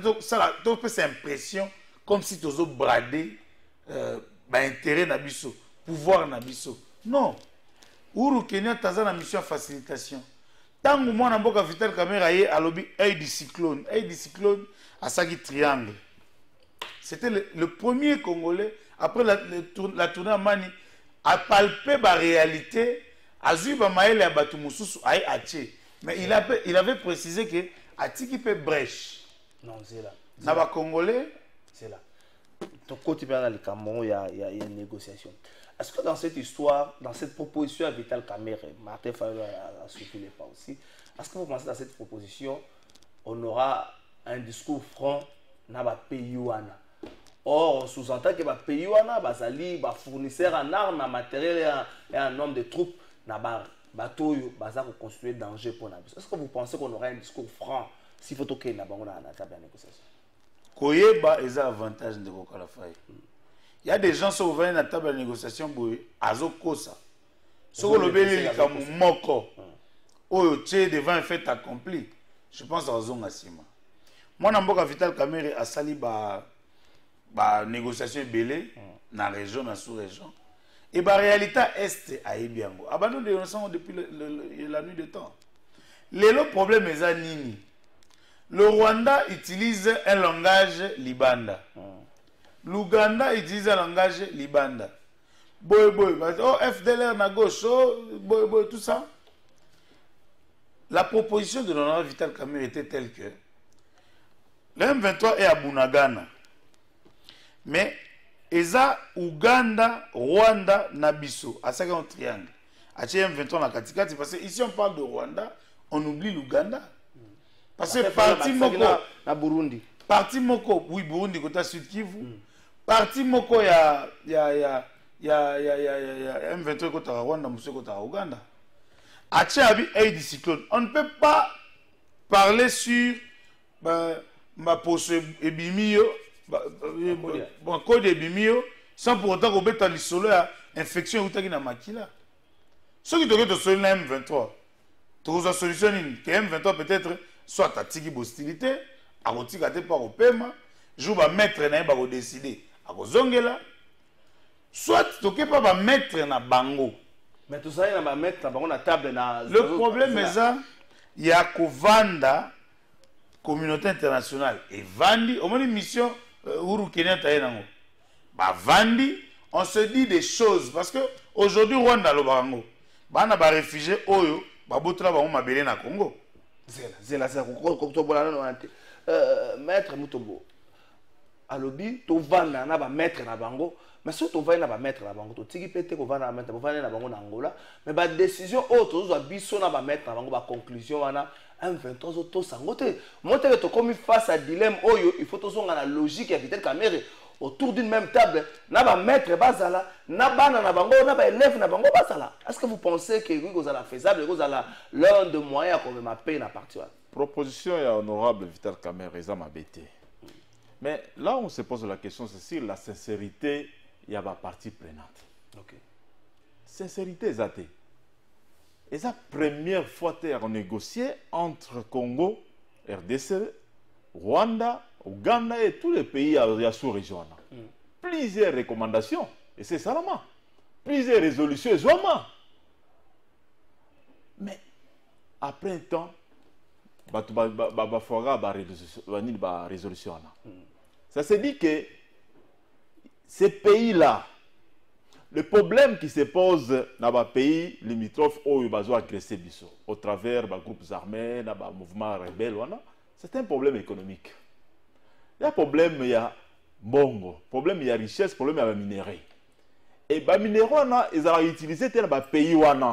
as cette impression comme si tu as bradé l'intérêt Nabiso, pouvoir Nabiso. Non. Uhuru Kenyatta a une mission de facilitation. Tant que moi, je suis Vital Kamerhe à l'objet œil du cyclone. Œil du cyclone à Sagi Triangle. C'était le, le premier Congolais, après la, le, la tournée à Mani, à palper la réalité, à Zuba Maël et à Batumoussou à Haché. Mais il avait, il avait précisé que Atiki peut brèche. Non, c'est là. Dans les Congolais, c'est là. Donc, quand tu parles dans le Cameroun, il y a, il y a une négociation. Est-ce que dans cette histoire, dans cette proposition à Vital Kamerhe, Martin Fayulu a, a suivi les pas aussi, est-ce que vous pensez dans cette proposition, on aura un discours franc dans le pays Wana? Or, on sous-entend que le pays Wana, bazali, ba fournisseur en armes, en matériel et en nombre de troupes, na ba bateau, baza ko constituer danger pour nous. Est-ce que vous pensez qu'on aura un discours franc s'il faut toquer na bango na table de négociation? Koyeba est un avantage de Kokalafay. Il y a des gens qui sont venus à la table de négociation pour Azokosa. Ce qu'on a dit comme Moko, ou tu devant un fait accompli. Je pense à Zonga Sima. Moi, je suis Vital Kamerhe a sali ba ba négociation belé dans la région, dans la sous-région. Et la réalité est à Ebiango. Nous dénonçons depuis le, le, la nuit de temps. Le problème est à Nini. Le Rwanda utilise un langage libanda. L'Ouganda utilise un langage libanda. Boy, boy, oh, F D L R na gauche, oh, boy, boy, tout ça. La proposition de l'honorable Vital Kamerhe était telle que le M vingt-trois est à Bunagana. Mais, Eza, Ouganda, Rwanda, Nabiso, à ça un triangle. À M vingt-trois na Katikati, parce que ici on parle de Rwanda, on oublie l'Ouganda. Parce que parti Moko, na Burundi. Parti Moko, oui, Burundi, côté Sud Kivu. Parti Moko, il y a, il y a, il y a, il y a, il y a, il y a, il y a M vingt-trois côté Rwanda, monsieur côté Ouganda. À Tchabi, et du cyclone. On ne peut pas parler sur ma poche Ebimio, ma code Ebimio, sans pour autant qu'on mette à l'isolé à infection ou tagi na makila. Ce qui doit être sur M vingt-trois, tu as une solution que M vingt-trois peut-être soit à tigi hostilité, à rotigate par au paiement, je vais mettre na ba ko décider à ko zongela, soit tu peux pas mettre na bango. Mais tout ça, il va mettre dans la table. Le problème est ça, il y a que Vanda, communauté internationale, et Vandi, au moins une mission, Uhuru Kenyatta est là. Bah Vandi, on se dit des choses parce que aujourd'hui Rwanda le Barango, bah on a des réfugiés Oyo, bah botra bah on m'a belé na Congo. C'est là, c'est là, c'est là. Maître Mutombo, à l'obi, tu Vanda, on a ba maître na Bango. Mais si tu vas na mettre na bango, tu tiki pété ko va na mettre, va na bango na Angola, mais ba décision autre, tu dois biso na ba mettre na bango ba conclusion wana M vingt-trois auto sangote. Moi te to comme face à dilemme oyo, il faut to songa na logique ya Vital Kamerhe autour d'une même table, na ba mettre bazala, na bana na bango, na ba élève na bango bazala. Est-ce que vous pensez que vous allez faisable, vous allez l'un de moyens comme ma paix na partie? Proposition est honorable Vital Kamerhe ça m'a bêté. Mais là on se pose la question, c'est sur la sincérité. Il y a une partie prenante. Ok. Sincérité, c'est et la première fois qu'on a négocié entre Congo, R D C, Rwanda, Ouganda et tous les pays de la sous-région. Mm. Plusieurs recommandations. Et c'est ça, là. Plusieurs résolutions, exactement. Mais, après un temps, il y a une résolution. Ça se dit que ces pays-là, le problème qui se pose dans les pays limitrophes où ils ont agressé au travers des groupes armés, des mouvements rebelles, c'est un problème économique. Il y a un problème, il y a bongo, problème, il y a richesse, problème, il y a minerai. Et les minéraux, ils ont utilisé dans les pays.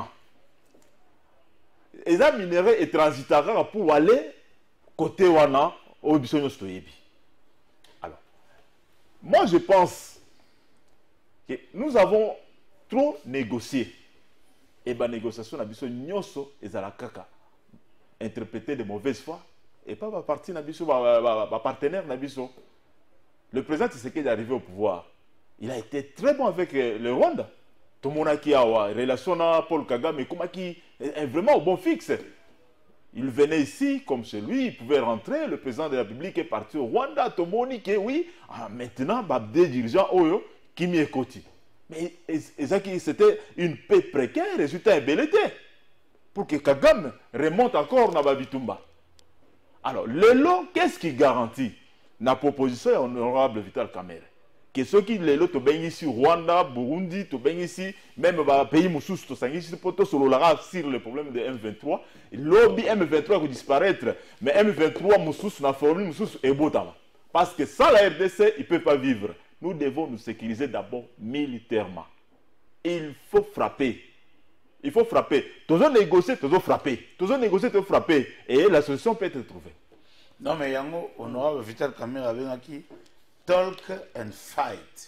Les minéraux sont transitoires pour aller côté wana au bisogno stoyebi. Alors, moi je pense que nous avons trop négocié. Et la négociation na biso nyoso ezala kaka interprété de mauvaise foi et pas partie na biso ba partenaire na biso. Le président Tshisekedi est arrivé au pouvoir. Il a été très bon avec le Rwanda. Tout le monde a qui a relation à Paul Kagame, mais comment qui est vraiment au bon fixe. Il venait ici comme chez lui, il pouvait rentrer. Le président de la République est parti au Rwanda. Tout le monde dit que oui. Ah, maintenant, des dirigeants Oyo qui m'y écoutent. Mais c'était une paix précaire, résultat ébelleté. Pour que Kagame remonte encore dans Babitumba. Alors, le lot, qu'est-ce qui garantit la proposition honorable Vital Kamerhe? Que ceux qui les lots ici, Rwanda, Burundi, ici, même les pays moussous, ici, pour sur le problème de M vingt-trois. Lobby M vingt-trois va disparaître, mais M vingt-trois moussous, la formule moussous est beau. Parce que sans la R D C, il ne peut pas vivre. Nous devons nous sécuriser d'abord militairement. Il faut frapper. Il faut frapper. Toujours négocier, toujours frapper. Toujours négocier, toujours frapper. Et la solution peut être trouvée. Non, mais Yango, honorable Vital Kamerhe avec qui? Talk and fight.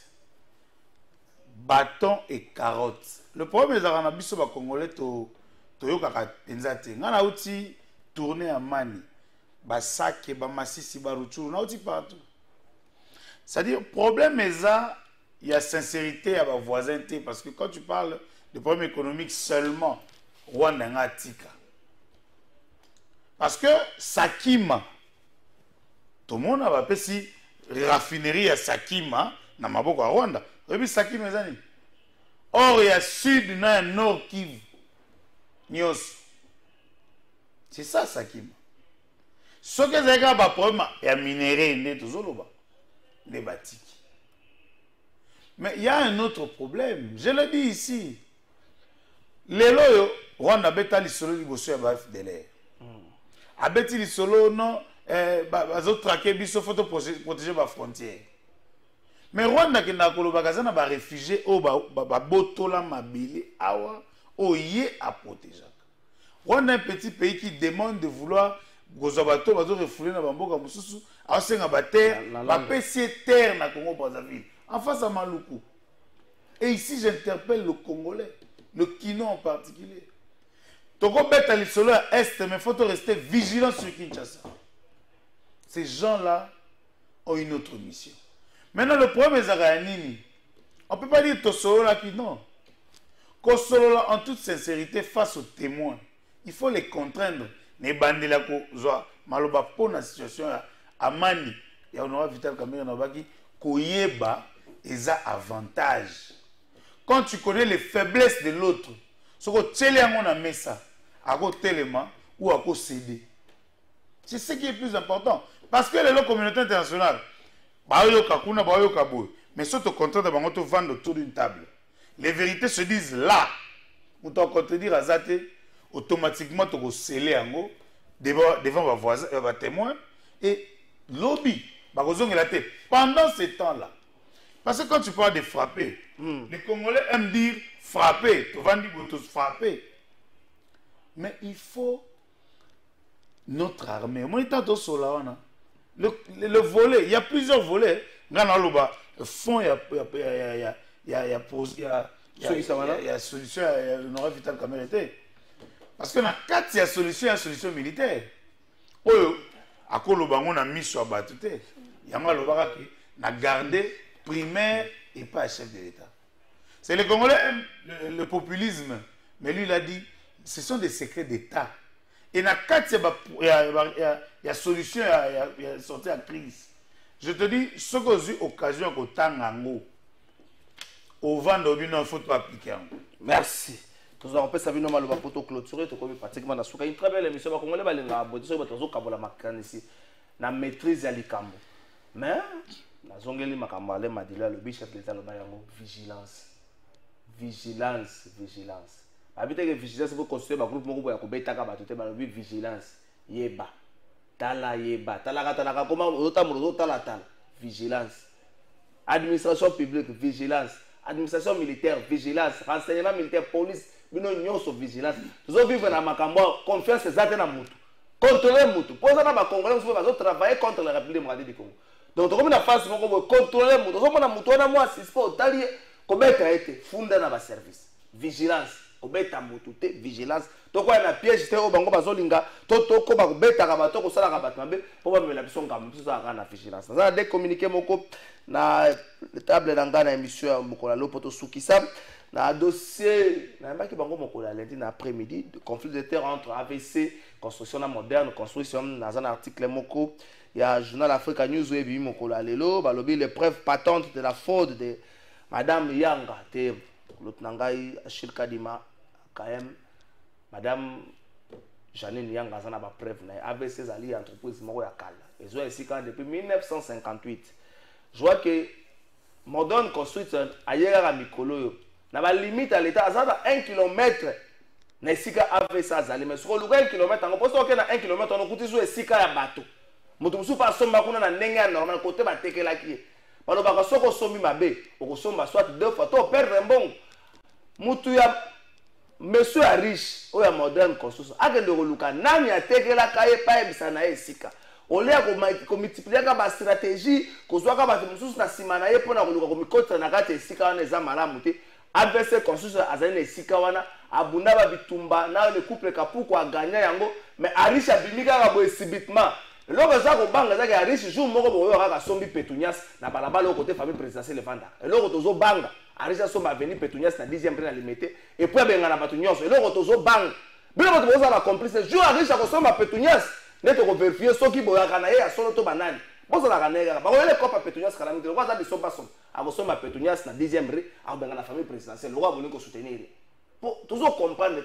Bâton et carotte. Le problème est que les Congolais to yoka tenzate. Ngana uti tourner à Mani. Ba Sake, ba Masisi, ba Rutshuru, na uti partout. C'est-à-dire, le problème est ça, il y a sincérité à ma voisinité. Parce que quand tu parles de problème économique seulement, Rwanda nga tika. Parce que Sakima, tout le monde a appelé si raffinerie à Sakima, na maboko à Rwanda. Et puis Sakima, les amis. Or, il y a sud, na nord Kivu. Nyos. C'est ça, Sakima. Ce que c'est un problème, il y a minerai, il y a toujours les bâtis. Mais il y a un autre problème. Je le dis ici. Les loyaux, Rwanda beta li solo liboso ya ba F D L R. Abeti li solo non eh bazo traquer biso photo protéger ba frontière. Mais Rwanda ki na koloba kazana ba réfugiés o ba ba botola mabili awa o yé à protéger. Rwanda un petit pays qui demande de vouloir gozabato bazo refouler na bamboka mususu asenga ba terre ba P C terre na Congo Brazzaville en face à Maluku. Et ici j'interpelle le Congolais, le Kino en particulier. Togo bête à l'Isolo à Est, mais il faut rester vigilant sur Kinshasa. Ces gens-là ont une autre mission. Maintenant, le problème est Zaranini. On ne peut pas dire Tosolo là qui non. Kosolo là, en toute sincérité, face aux témoins, il faut les contraindre. Ne bandi la ko zoa maloba pour la situation à Mani. Il y a un Vital Kamerhe Nabaki koyeba eza avantage. Quand tu connais les faiblesses de l'autre, ce que tu as mis ça, à côté téléma ou à côté C D. C'est ce qui est plus important. Parce que les communautés internationales, mais surtout contraire de te vendre autour d'une table. Les vérités se disent là. On t'a contredire à Zate, automatiquement tu vas sceller en haut devant devant vos voisins, vos témoins et lobby. Pendant ces temps-là. Parce que quand tu parles de frapper, mm. les Congolais aiment dire frapper, tu vas dire tous frapper. Mais il faut notre armée. Moi, il le, le, le volet, il y a plusieurs volets. Le fond, il y a il y a il y a il y a il y a il y a solution, il y a Vital Kamerhe. Parce que dans quatre, il y a solution, il y a solution militaire. Oh, à quoi le bangon a mis sur batute. Il y a le barak n'a gardé primaire et pas chef de l'État. C'est les Congolais aiment le, le populisme, mais lui il a dit ce sont des secrets d'État. Et dans quatre, il y a, il y a, il y a solution, il y a, il y a sorti à crise. Je te dis, ce que j'ai eu occasion de Tangango, au vent d'obino il faut pas appliquer. Merci. Nous avons fait ça vite normal pour clôturer tout comme pratiquement dans une très belle émission parce qu'on va aller à abonner sur votre réseau Kabola Makan ici. Na maîtrise ya likambo. Mais na zongeli makambo ale madila le chef de l'état le bayango vigilance. Vigilance, vigilance. Habite que vigilance pour construire un groupe moko ya ko betaka ba tout ba vigilance. Yeba. Tala yeba. Tala tala comment otamuro tala tala. Vigilance. Administration publique, vigilance. Administration militaire, vigilance. Renseignement militaire, police, bino nyonso vigilance. Nous vivons dans makambo confiance ezate na mutu. Contrôler mutu. Pour ça na ba congolais nous va travailler contre la République démocratique du Congo. Donc comme na face moko contrôler mutu. So mona mutu na mo assistant otali kobeta ete funda na ba service. Vigilance. Obeta mutu te vigilance. To kwa na piège te o bango bazolinga to to ko ba kobeta ka bato ko sala ka bato mabe po ba mela biso ngam biso za na vigilance. Ça de communiquer moko na table d'anga na émission ya mokola lopoto sukisa na dossier na mbaki bango mokola lundi na après-midi de conflit de terre entre A V C construction na moderne construction na un article moko ya journal Africa News et bi mokola lelo balobi les preuves patentes de la fraude de madame Yanga te l'autre nangai Achille Kadima quand même madame Janine Yanga zana ba preuve na A V C zali entreprise moko ya kala ezo esika depuis mille neuf cent cinquante-huit. Je vois que Modern Construction ailleurs à Mikolo, na ba limite à l'état à un kilomètre na sika avec ça zali mais sur le un kilomètre on pense que na un kilomètre on coûte sur sika ya bateau. Mutu musu pas somba kuna na ndenge normal côté ba tekela ki. Balo ba soko sombi mabe, o somba soit deux fois to perdre bon. Mutu ya monsieur a riche o ya Modern Construction. Akende ko luka nani ya tekela kaye pa ebisa na esika. Ole ya ko multiplier ka ba stratégie ko zwa ka ba mususu na simana ye pona ko luka ko mikota na kate esika wana eza malamu te. A V C Construction azali na esika wana abunda ba bitumba na le couple kapuko a gagner yango mais arisha bimika ka bo subitement. Eloko za ko banga za ka riche jour moko bo yo ka sombi Petunias na balabala côté famille présidentielle Vanda. Eloko tozo banga arisha somba venir Petunias na dixième prix na limité et puis benga na batu nyonso eloko tozo banga. Bilo ko tozo la complice jour arisha ko somba Petunias neto ko vérifier soki boyaka na ye ya solo to banani bozo la kanega ba ko le kopa Petunias kala mito kwa za bisomba som ako somba Petunias na dixième ré ako benga na famille présidentielle lo ko ko soutenir pour toujours comprendre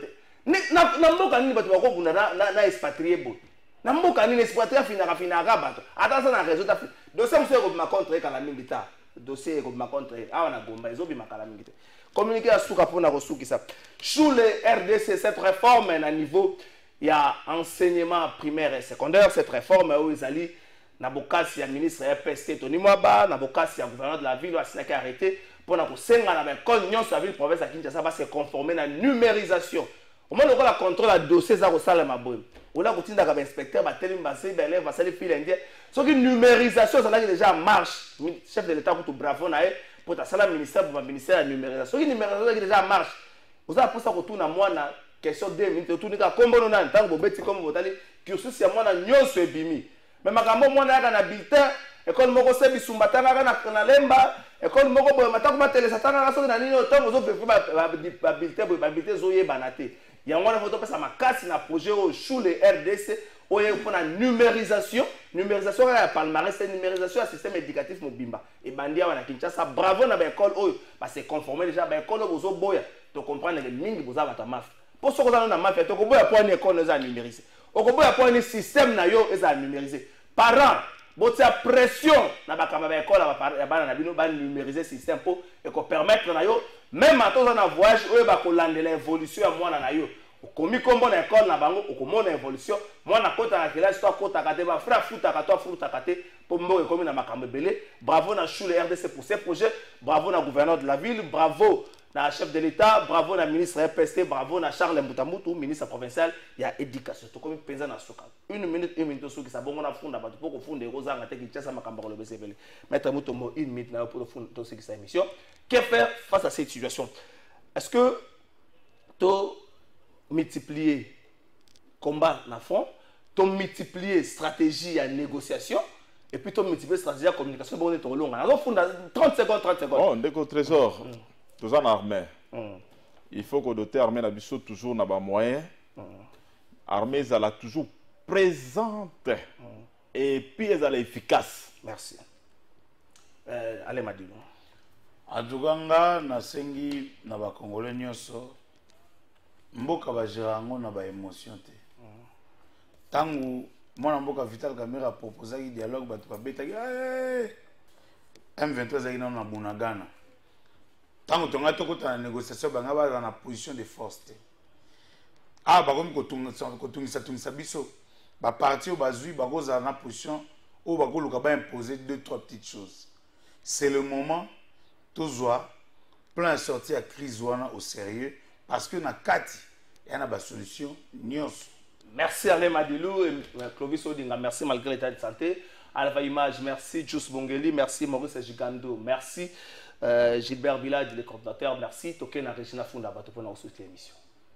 na na mboka nini bato bako kuna na na expatrié bo na mboka nini expatrié finaka finaka bato ata ça na résultat dossier monsieur ko ma contre kala mingi ta dossier ko ma contre awa na gomba ezo bi makala mingi te communiquer asuka pona ko sukisa sous le R D C cette réforme na niveau il y a enseignement primaire et secondaire. Cette réforme où ils allaient, Nabokasi, le ministre R P S T, Tony Mwaba, Nabokasi, le gouverneur de la ville, a arrêté pour que l'école Nyon, la ville province à Kinshasa, va se conformer à la numérisation. Au moins, on a contrôle à dossier, ça ressemble à ma bonne. On a continué à l'inspecteur, à tel imbasé, l'élève, à salir fil indien. Ce qui est numérisation, ça déjà en marche. Le chef de l'État, pour bravo, pour ta salle ministère, pour le ministère de la numérisation. Ce qui est numérisation, déjà en marche. Vous avez pour ça qu'on tourne à moi, question deux minutes tout nika kombo na ntango beti comme botali cursus ya mwana nyonso ebimi mais makambo mwana yaka na bulletin école moko se bisumba tanga na na lemba école moko boye matako matele satanga na so na nini otongo zo vérifier ba bulletin ba bulletin zo ye banate ya mwana photo pesa makasi na projet au sous le R D C oye pour la numérisation numérisation ya palmarès c'est numérisation à système éducatif mobimba et bandia wana Kinshasa bravo na ba école oyo ba se conformer déjà ba école ozo boya to comprendre que mingi boza bata maf. Pour ce que vous avez fait, vous avez fait une école numérisée. Vous avez fait un système numérisé. Parents, vous avez pression dans l'école de numériser le système pour permettre, même à tous les voyages, vous avez l'évolution à moi. Vous avez comme une école, vous avez une évolution. Moi, je suis en classe, je suis en classe, je suis en classe, je suis en classe, pour me comme dans ma camébélé. Bravo à Chou le R D C pour ces projets. Bravo au gouverneur de la ville. Bravo na chef de l'État, bravo na ministre R P S T, bravo na Charles Mbutamutu, ministre provincial, il y a éducation. Tout comme paysan na soka. Une minute, une minute sur qui ça bon on a fondé bateau pour qu'on fonde rosa ngate qui tient ça makamba le B C P. Maître Mutomo une minute na pour fondre tout ce qui sa émission. Que faire face à cette situation? Est-ce que tu multiplier combat na front, tu multiplier stratégie à négociation et puis tu multiplier stratégie à communication bon on est long. Alors fondre trente secondes trente secondes. Oh, ndeko trésor. Mm. Tous en armée. Mm. Il faut que doter armée na biso toujours na ba moyen. Mm. Armée elle est toujours présente mm. et puis elle est efficace. Merci. Euh, allez Madino. En tout cas, nga nasengi na ba Congolais nyonso mboka ba gerango na ba émotion te. Tangu mwana mboka Vital Kamerhe a proposé un dialogue ba to beta M vingt-trois zaki na Bunagana. Tangu tonga tokota na négociation banga ba na position de force te. Ah ba komi ko tungisa ko tungisa tungisa biso ba parti o bazui ba goza na position o ba ko luka ba imposer deux trois petites choses. C'est le moment toujours plein sortir à crise au sérieux parce que na kati il y a une solution nyos. Merci Alain Madilou et Clovis Odinga, merci malgré l'état de santé. Alpha Image, merci Jus Bongeli, merci Maurice Gigando, merci euh, Gilbert Bilad, le coordinateur, merci Tokena Regina Funda Bato pour nous soutenir l'émission.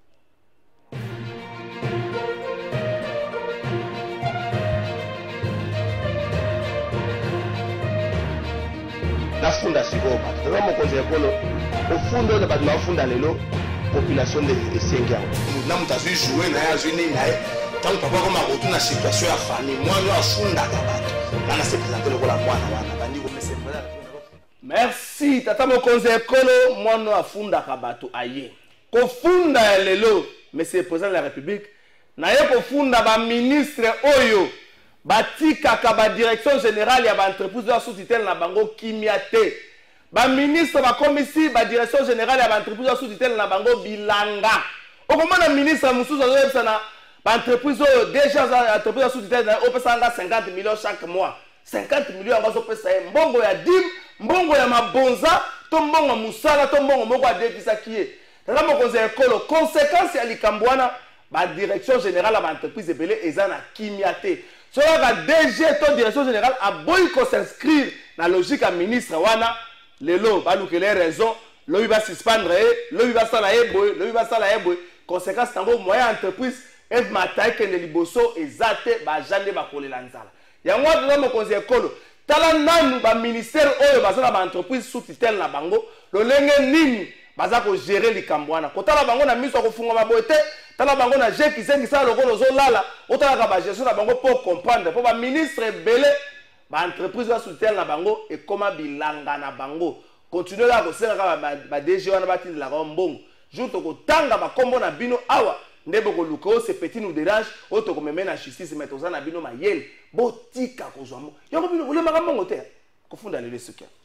La funda sikoba tala mokonzi ekolo ofundo na batma funda lelo population de Sengia na mutazu jouer na ya zuni na tant papa comme akotu na situation ya famille moi no afunda ka bato na na se présenter le kola mwana wana bandi ko mese merci tata mokonzi ekolo moi no afunda ka bato aye ko funda lelo monsieur le président de la République na ye ko funda ba ministre oyo batika ka ba direction générale ya ba entreprise de sous-tutelle na bango kimia te ba ministre ba commissaire ba direction générale ya ba entreprise de sous-tutelle na bango bilanga okomona ministre mususu azobisa na ba entreprise déjà za entreprise de sous-tutelle na opesa nga cinquante millions chaque mois cinquante millions ngazo pesa ye mbongo ya dim mbongo ya mabonza to mbongo musala to mbongo moko adekisa kiye tala mokonzi ekolo conséquence ya likambwana ba direction générale ya ba entreprise ebele eza na kimia te. So la D G ton direction générale a boy ko s'inscrire na logique à ministre wana lelo ba lukele raison lo va suspendre lo va sala ebo lo va sala ebo conséquence tango moyen entreprise et matai que ne liboso ezate ba jande ba kolela nzala yango to mo konzi ekolo tala nanu ba ministère oyo ba sala ba entreprise sous tutelle na bango lo lenge nini baza ko gérer likambwana ko tala bango na miso ko funga mabote tala bango na je kisengi sa lokolo zo lala otala ka ba gestion na bango pour comprendre pour ba ministre belé ba entreprise va soutenir na bango et comment bilanga na bango continuer la ko senga ka ba D G wana batindi la mbongo jour to ko tanga ba kombo na bino awa ndebo ko luko ce petit nous dérange auto ko meme na justice mettre na bino mayele botika ko zwa mo yango bino le makambo ngote ko funda le lesukia